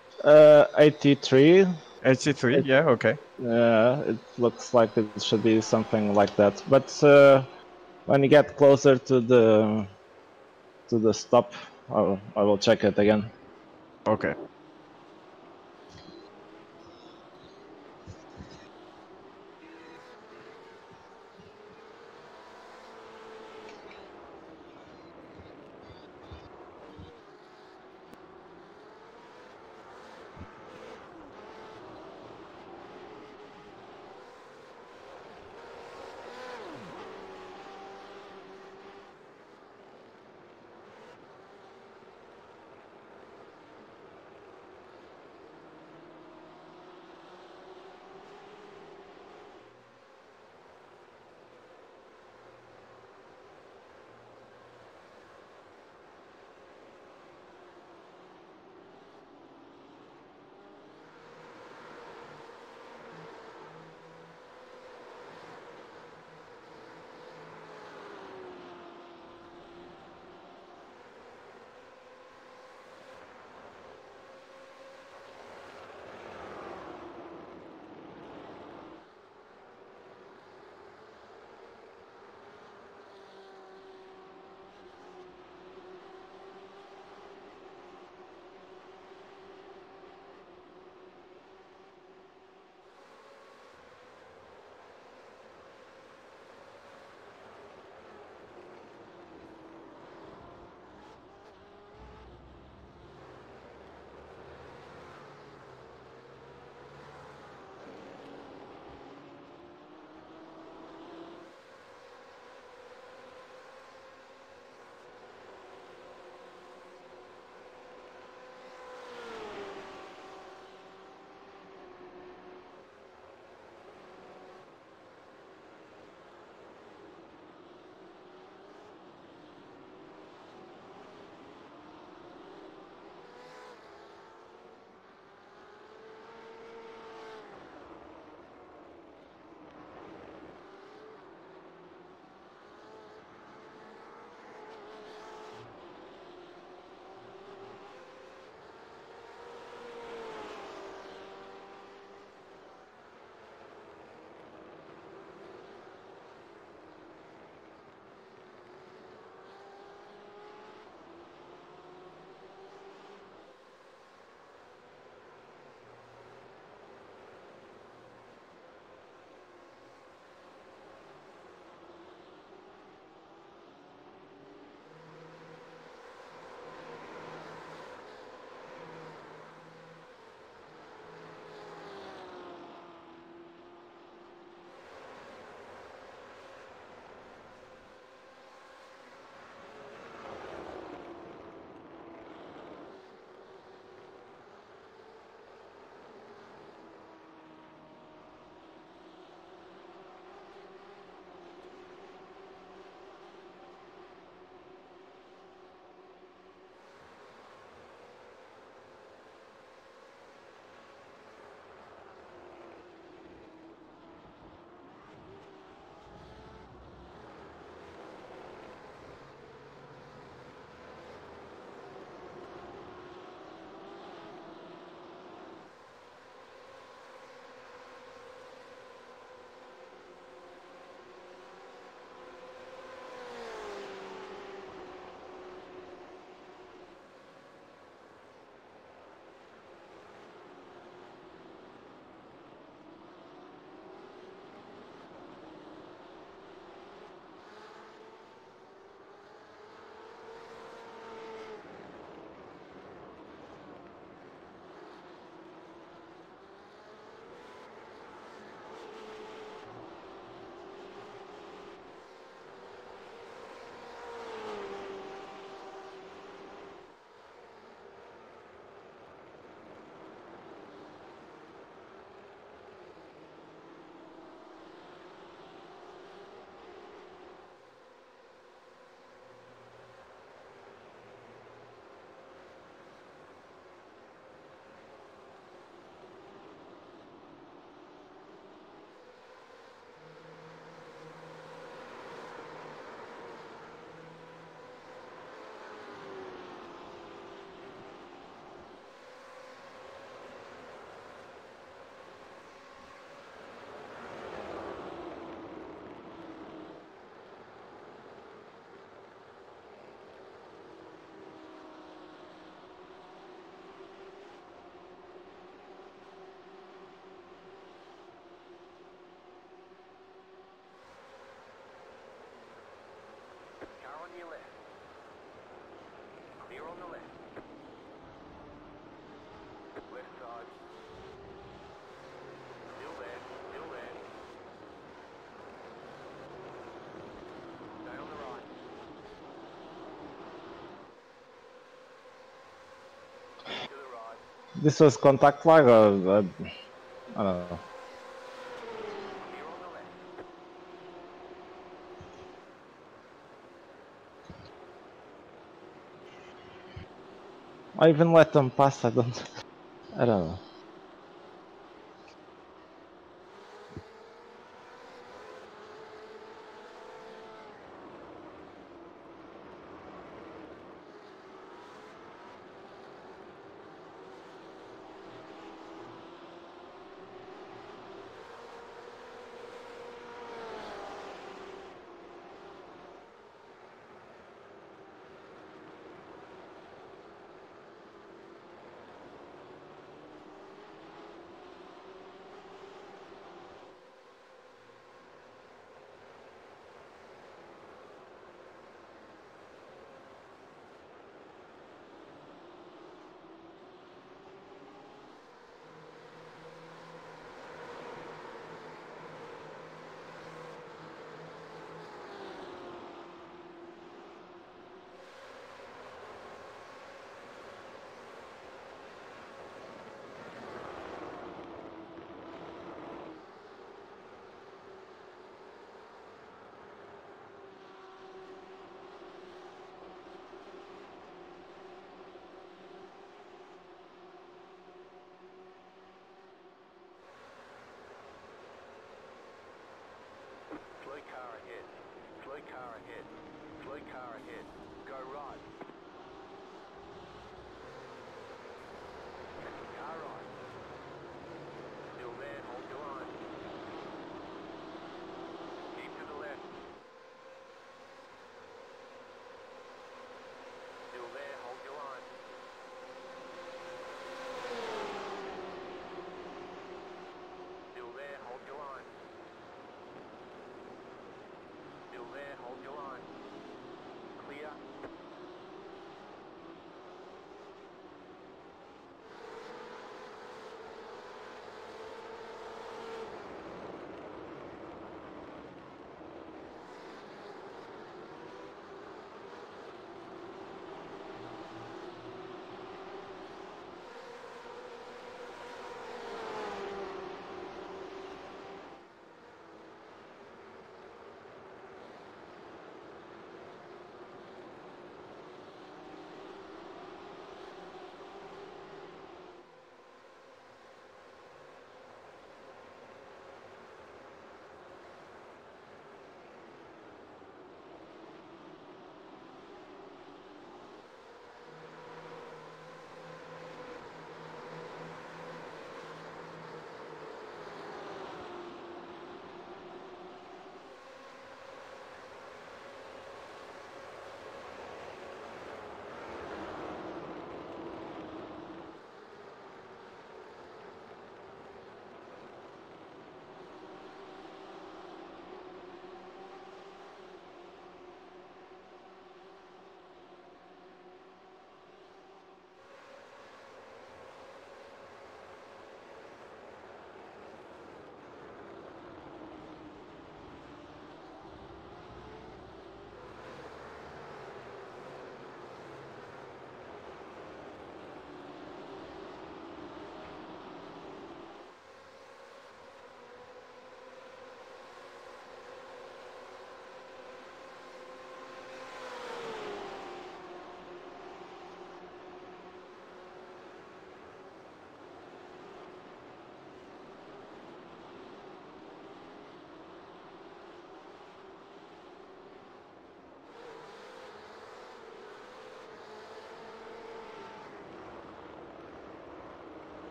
83. 83. Yeah. Okay. It looks like it should be something like that. But when you get closer to the stop, I will check it again. Okay. on the left. Left side. Still there, still there. Stay on the right. To the right. This was contact lag or I don't know. Clear on the left. I even let them pass. I don't know. Slow car ahead. Slow car ahead. Slow car ahead. Go right. Second car right. Still there, hold your line. Keep to the left. Still there, hold your line. Still there, hold your line. Still there, hold your line. Clear.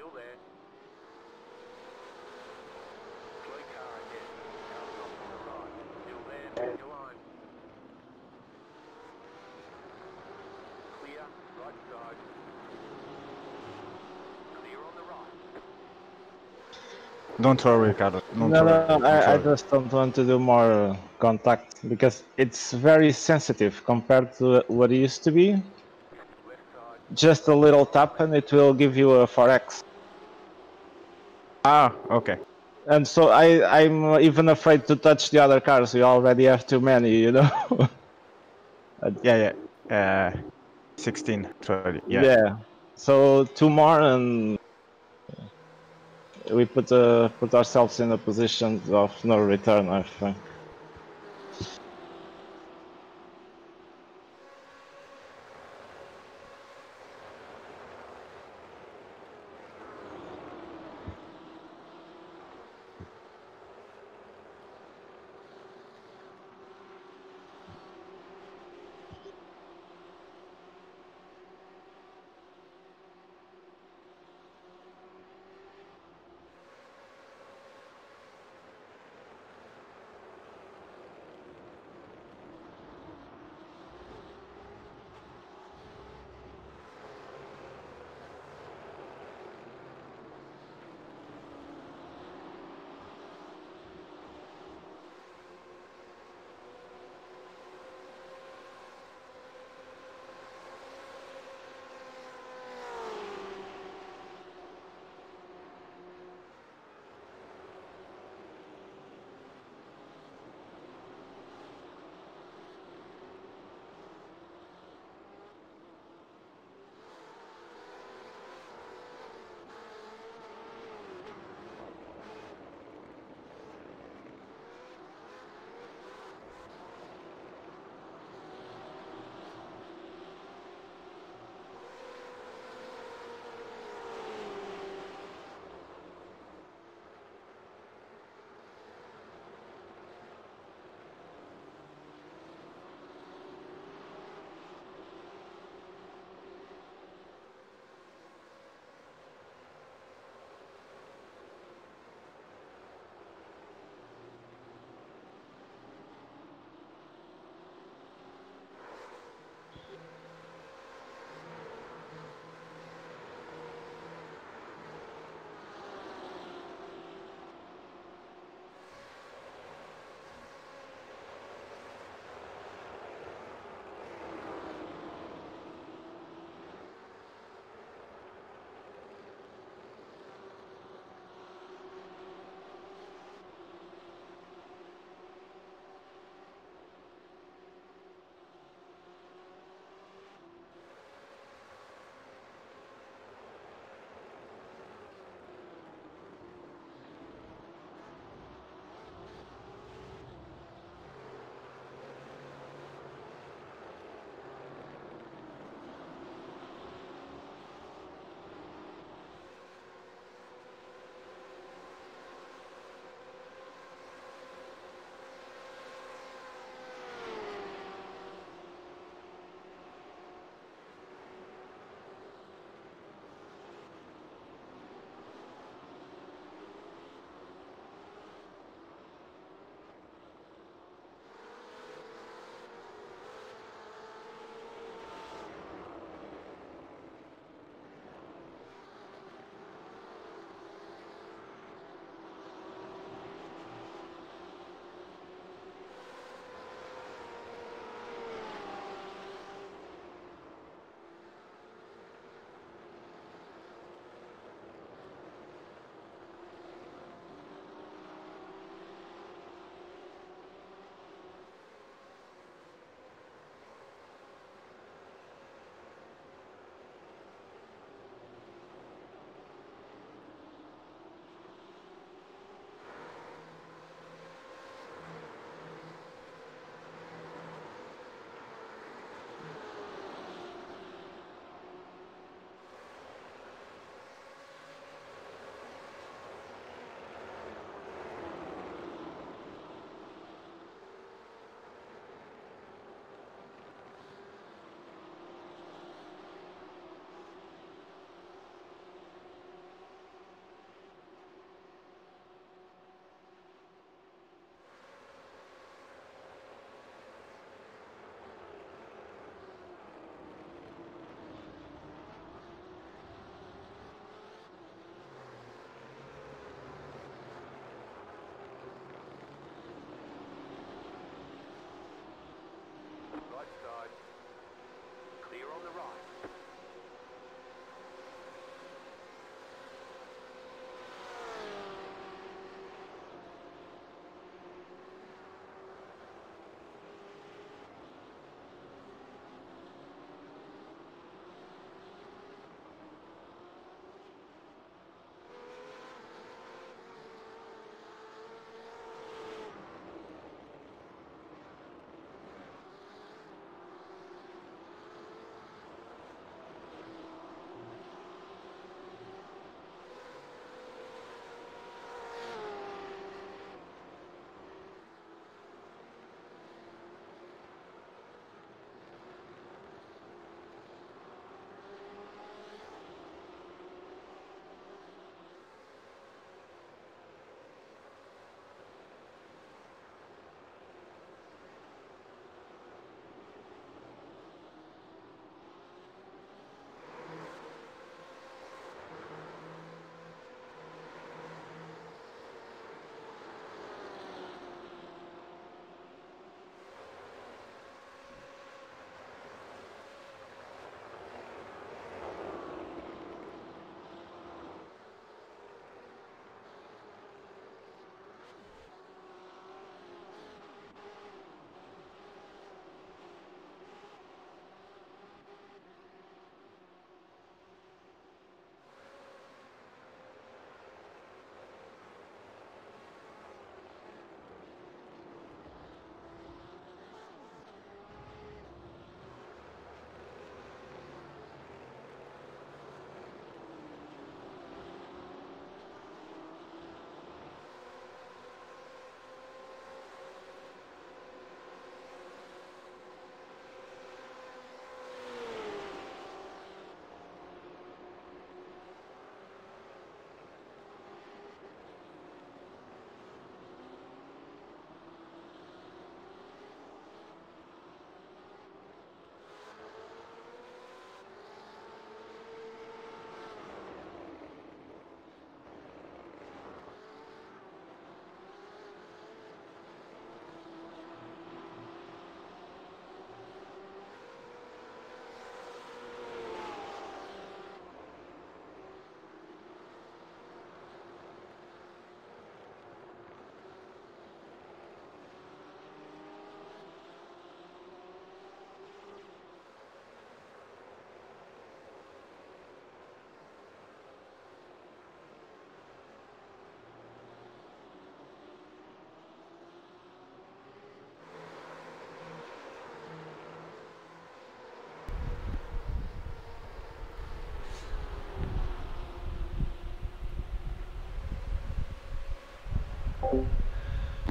Still there. Blue car ahead. Comes off on the right. Still there. Still on. Clear. Right side. Clear on the right. Don't worry, Carlos. Don't No, worry. no, Don't I worry. just don't want to do more contact because it's very sensitive compared to what it used to be. Left side. Just a little tap and it will give you a 4x. Ah, okay. And so I'm even afraid to touch the other cars. We already have too many, you know. Yeah, yeah. 16, 20. Yeah. Yeah. So 2 more and we put ourselves in a position of no return, I think.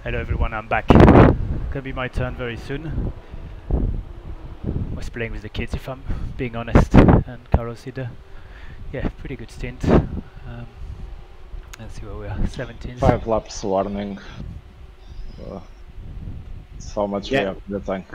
Hello everyone, I'm back. Gonna be my turn very soon. Was playing with the kids if I'm being honest, and Carlos did a pretty good stint. Let's see where we are, 17th. 5 laps warning. That's how much we Yeah. have in the tank.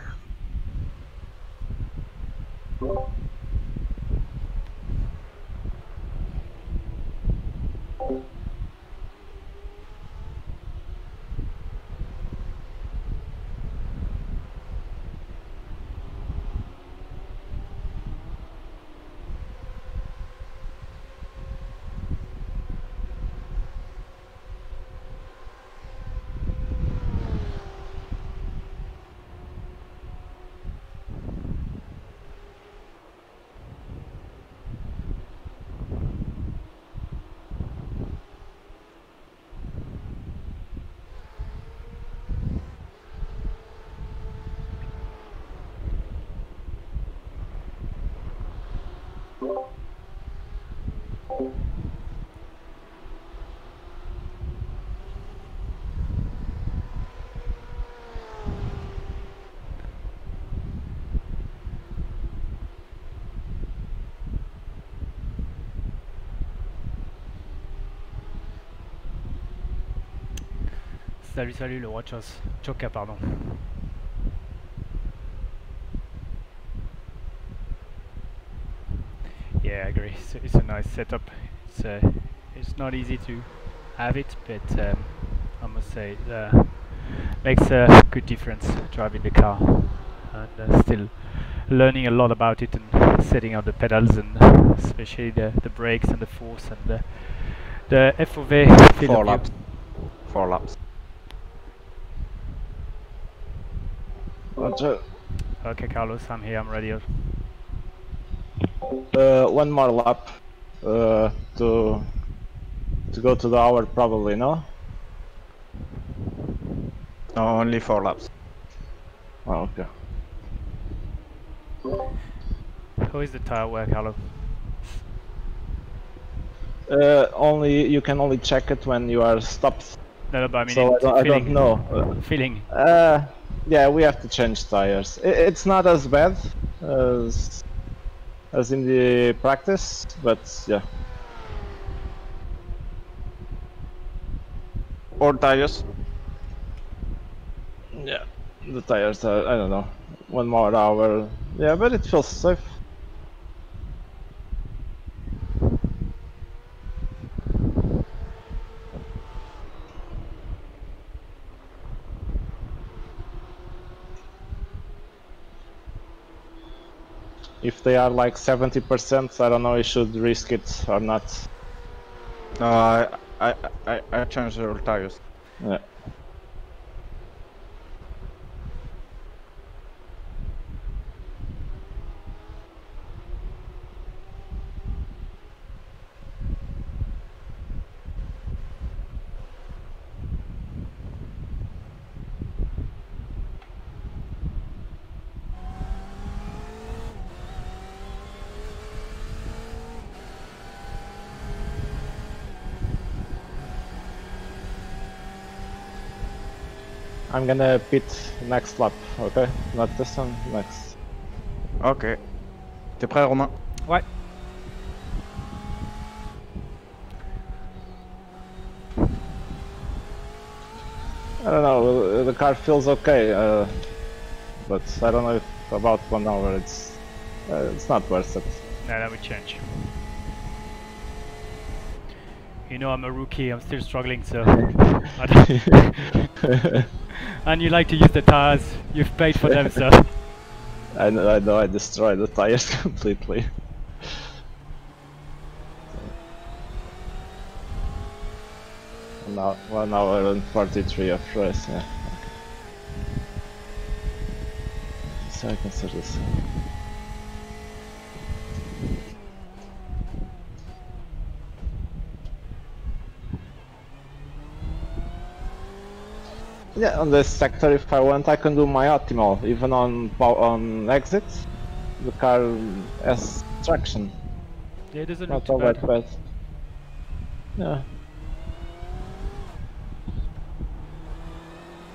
Salut le Watchers. Choka, pardon. Yeah, I agree. It's a nice setup. It's not easy to have it, but I must say it makes a good difference driving the car, and still learning a lot about it and setting up the pedals, and especially the brakes and the force and the FOV. 4 laps. 4 laps. Roger. Okay, Carlos, I'm here. I'm ready. One more lap to go to the hour, probably, no? No, only 4 laps. Oh, okay. How is the tire wear, Carlos? Only you can only check it when you are stopped. No, but I mean, So I don't know. Feeling. Yeah, we have to change tires. It's not as bad as in the practice, but yeah. All tires. Yeah, the tires are, I don't know, 1 more hour. Yeah, but it feels safe. If they are like 70%, I don't know, you should risk it or not. No, I changed all tires. Yeah. I'm gonna pit next lap, okay? Not this one, next. Ok. T'es prêt, Romain? Ouais. I don't know, the car feels okay, but I don't know if about 1 hour it's not worth it. No, that would change. You know, I'm a rookie. I'm still struggling, so. And you like to use the tires. You've paid for them, so. I know I destroyed the tires completely. Now 1 hour and 43 of race, yeah. Okay. So I can start this. Yeah, on this sector, if I want, I can do my optimal. Even on exit, the car has traction. Yeah, it doesn't Not look all too that bad. Yeah.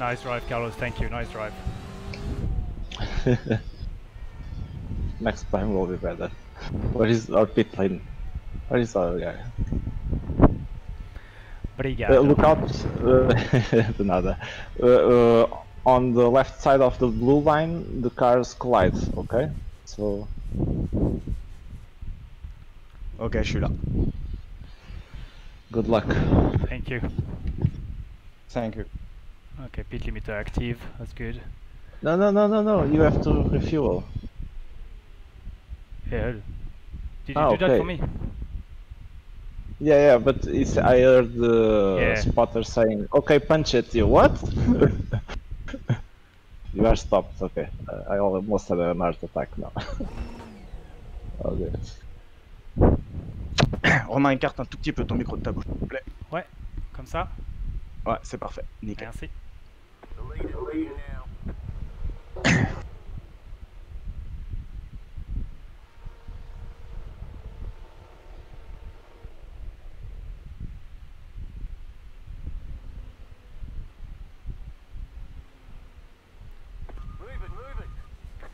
Nice drive, Carlos. Thank you. Nice drive. Next time will be better. Where is our pit lane? Where is our guy? Obrigado. Look out, de nada. On the left side of the blue line, the cars collide, okay? So, Ok, je suis là. good luck. Thank you. Thank you. Okay, pit limiter active. That's good. No, you have to refuel. Yeah. Did you Ah, do that for okay. me? Yeah, but I heard the Yeah. spotter saying, okay, punch it. You what? You are stopped, okay. I almost had an heart attack now. Okay. Romain, écarte un tout petit peu ton micro de ta bouche, s'il te plaît. Ouais, comme ça. Ouais, c'est parfait. Nickel. Merci. The leader's leading now. Move it, move it.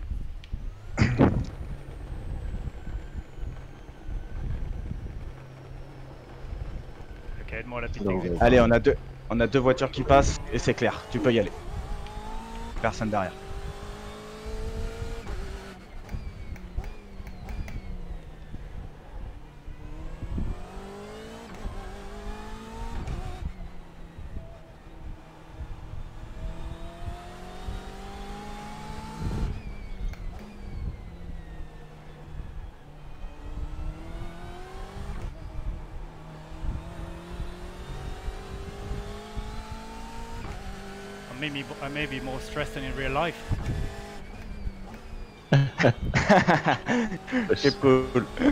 Ok, aide-moi à la pit Non, exit. Allez, on a deux voitures qui passent et c'est clair. Tu peux y aller. Personne derrière. I may be more stressed than in real life. C'est cool.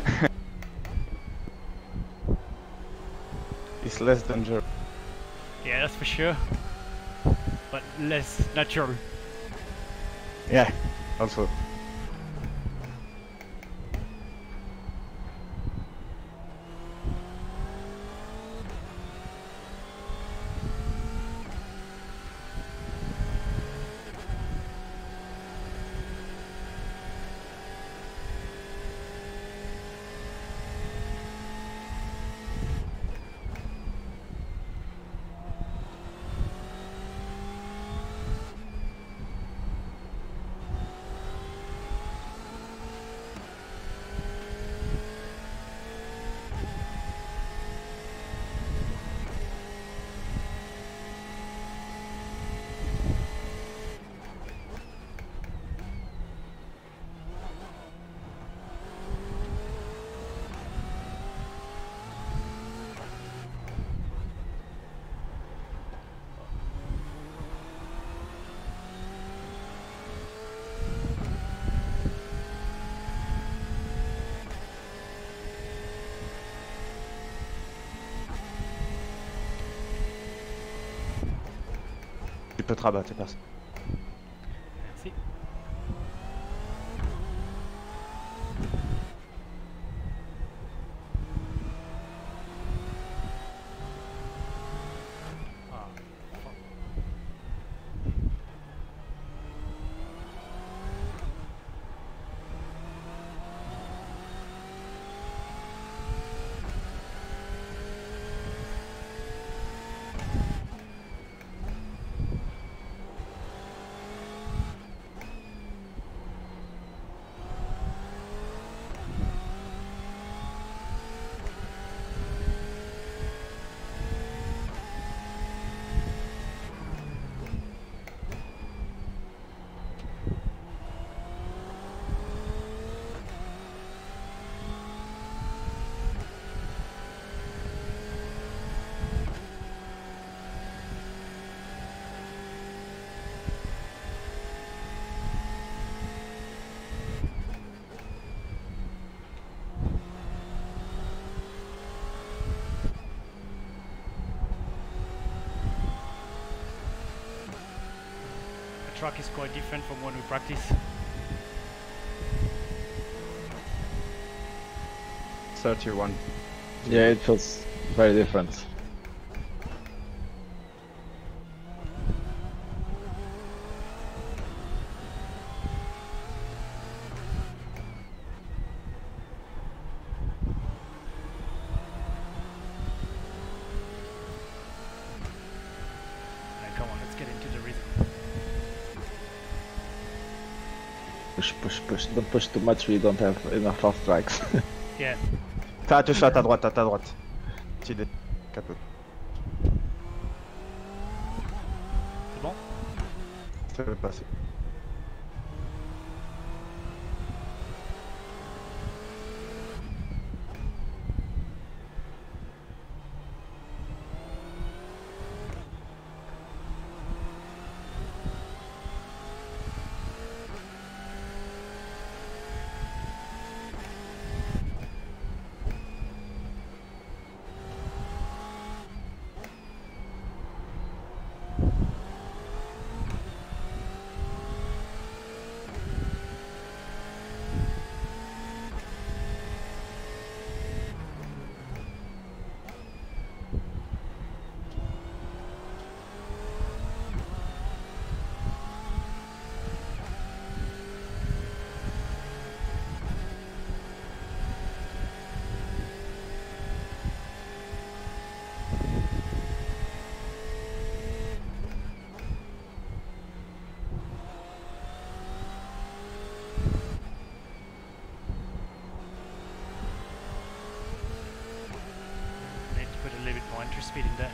It's less dangerous. Yeah, that's for sure. But less natural. Yeah, also. Tu peux te rabattre, c'est personne. Merci. Ah, fuck. The track is quite different from when we practice. 31. Yeah, it feels very different. push, push, push. Don't push too much, we don't have enough off tracks. Yeah. Fais attention à ta droite, à ta droite. Petit dé. Capot. C'est bon? Ça peut passer. Need to put a little bit more entry speed in there.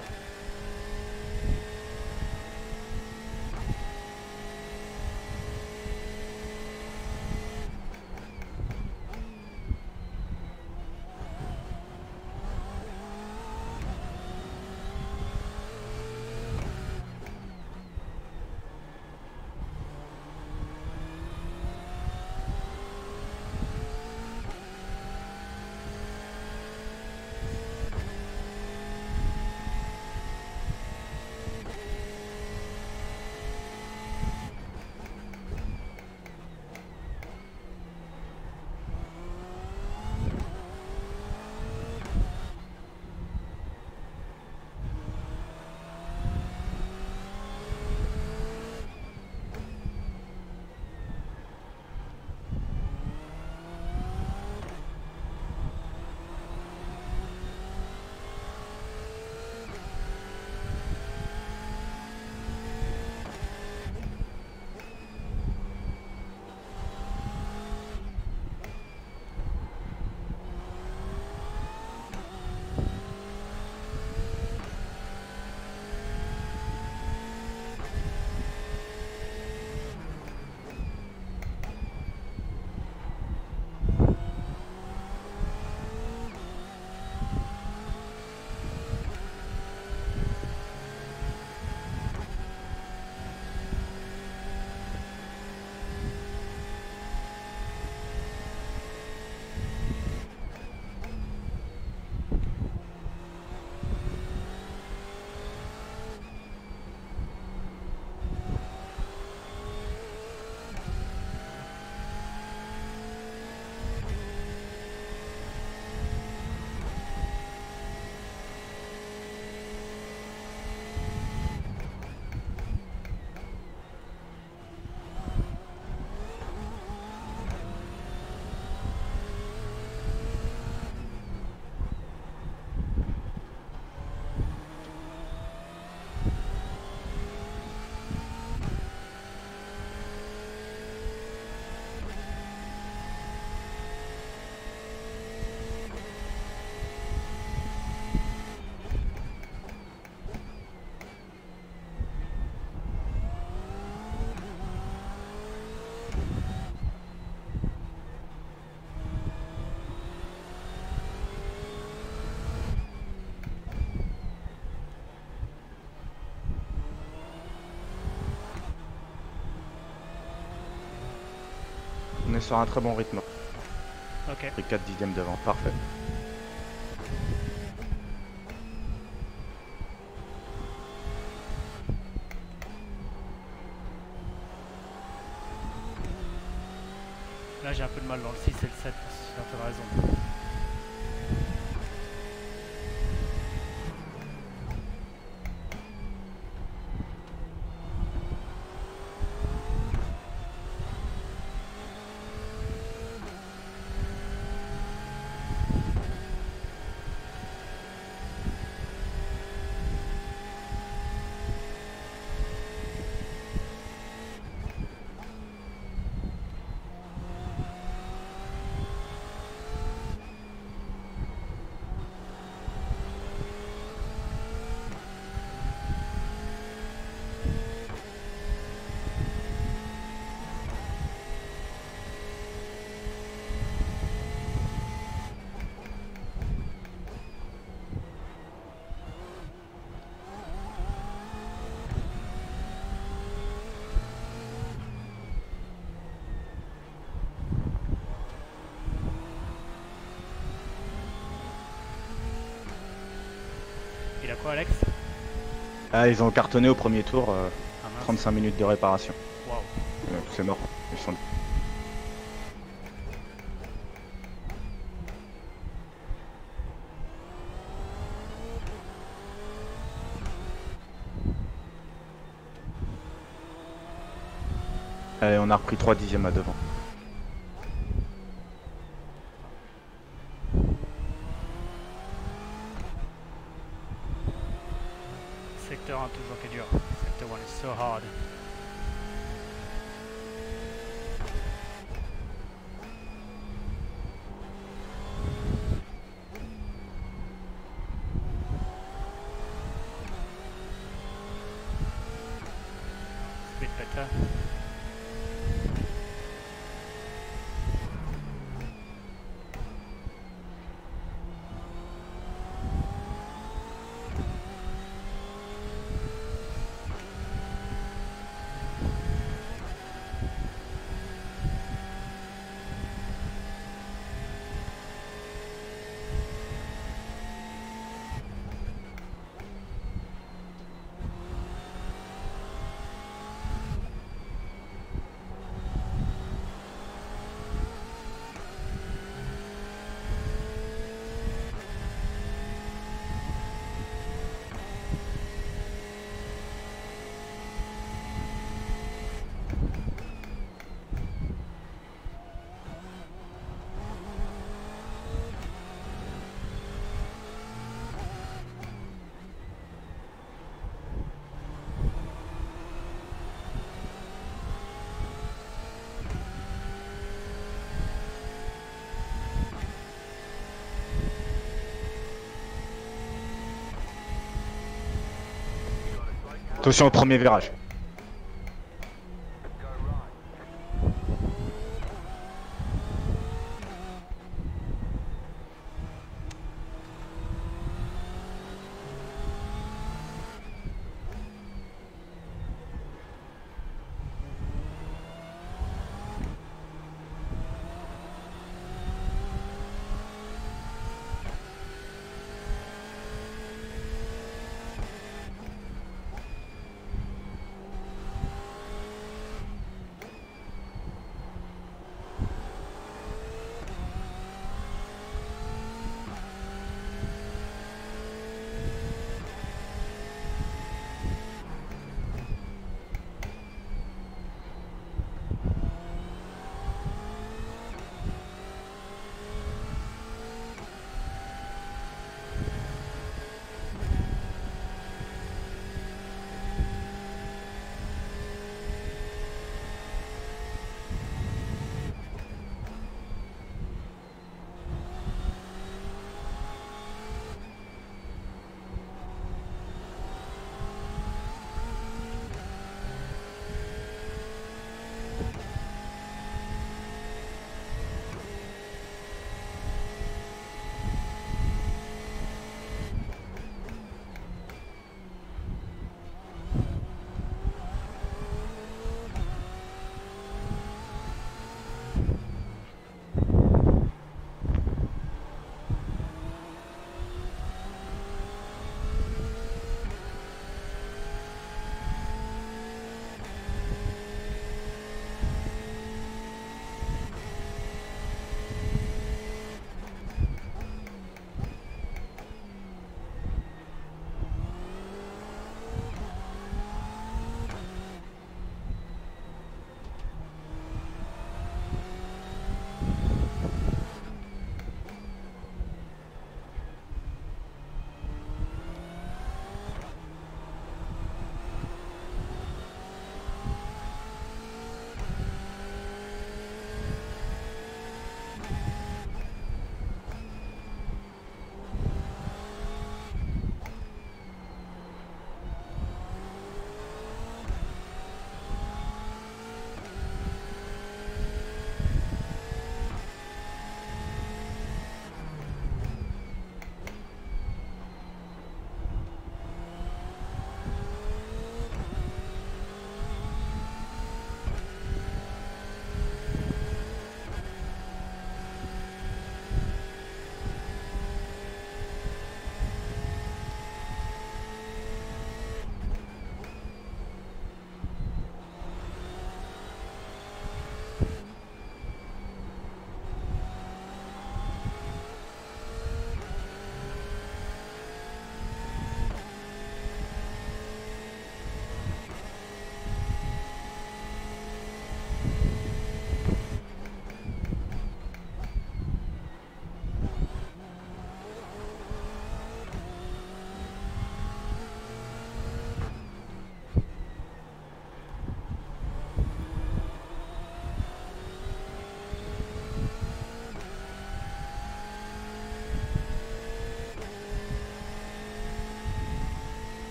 On est sur un très bon rythme. Ok. Pris 4 dixièmes devant, parfait. Là j'ai un peu de mal dans le 6 et le 7 pour certaines raisons. Quoi, Alex? Ah, ils ont cartonné au premier tour, Ah, mince. 35 minutes de réparation. Wow. C'est mort. Ils sont... Allez, on a repris 3 dixièmes à devant. Secteur 1 toujours qui est dur. Sector 1 is so hard. It's a bit better. Attention au premier virage. Go right.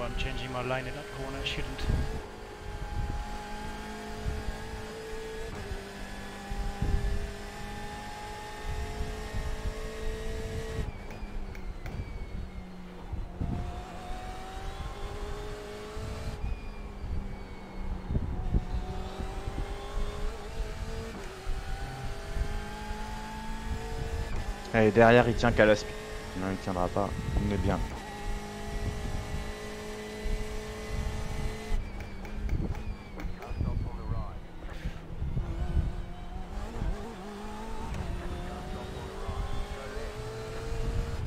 I'm changing my line in that corner. I shouldn't. Et derrière, il tient qu'à la speed. Non, il tiendra pas. On est bien. Car stop on the right. Car stop on the right. Go left.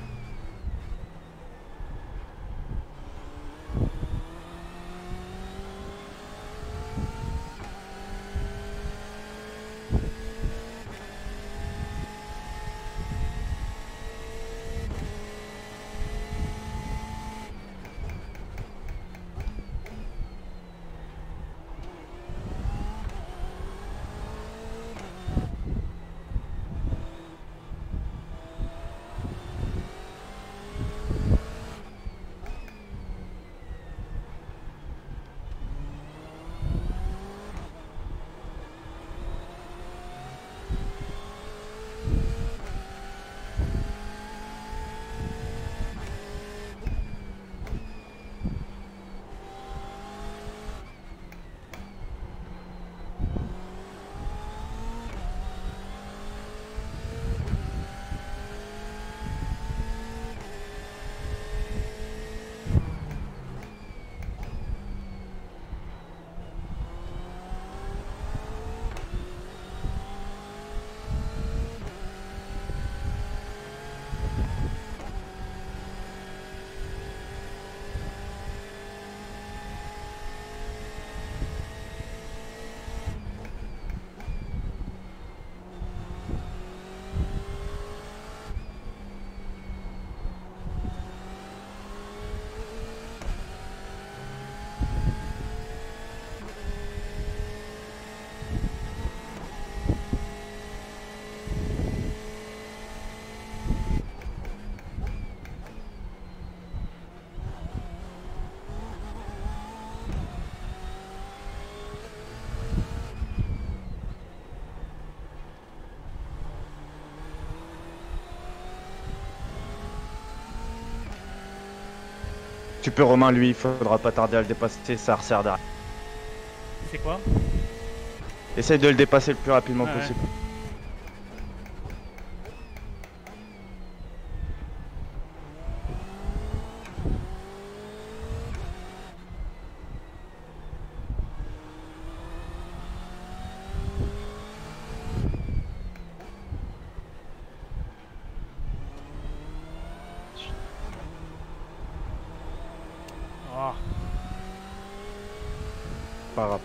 Tu peux Romain, lui, il faudra pas tarder à le dépasser, ça resserre derrière. C'est quoi? Essaye de le dépasser le plus rapidement Ouais, possible. Oh. Pas grave.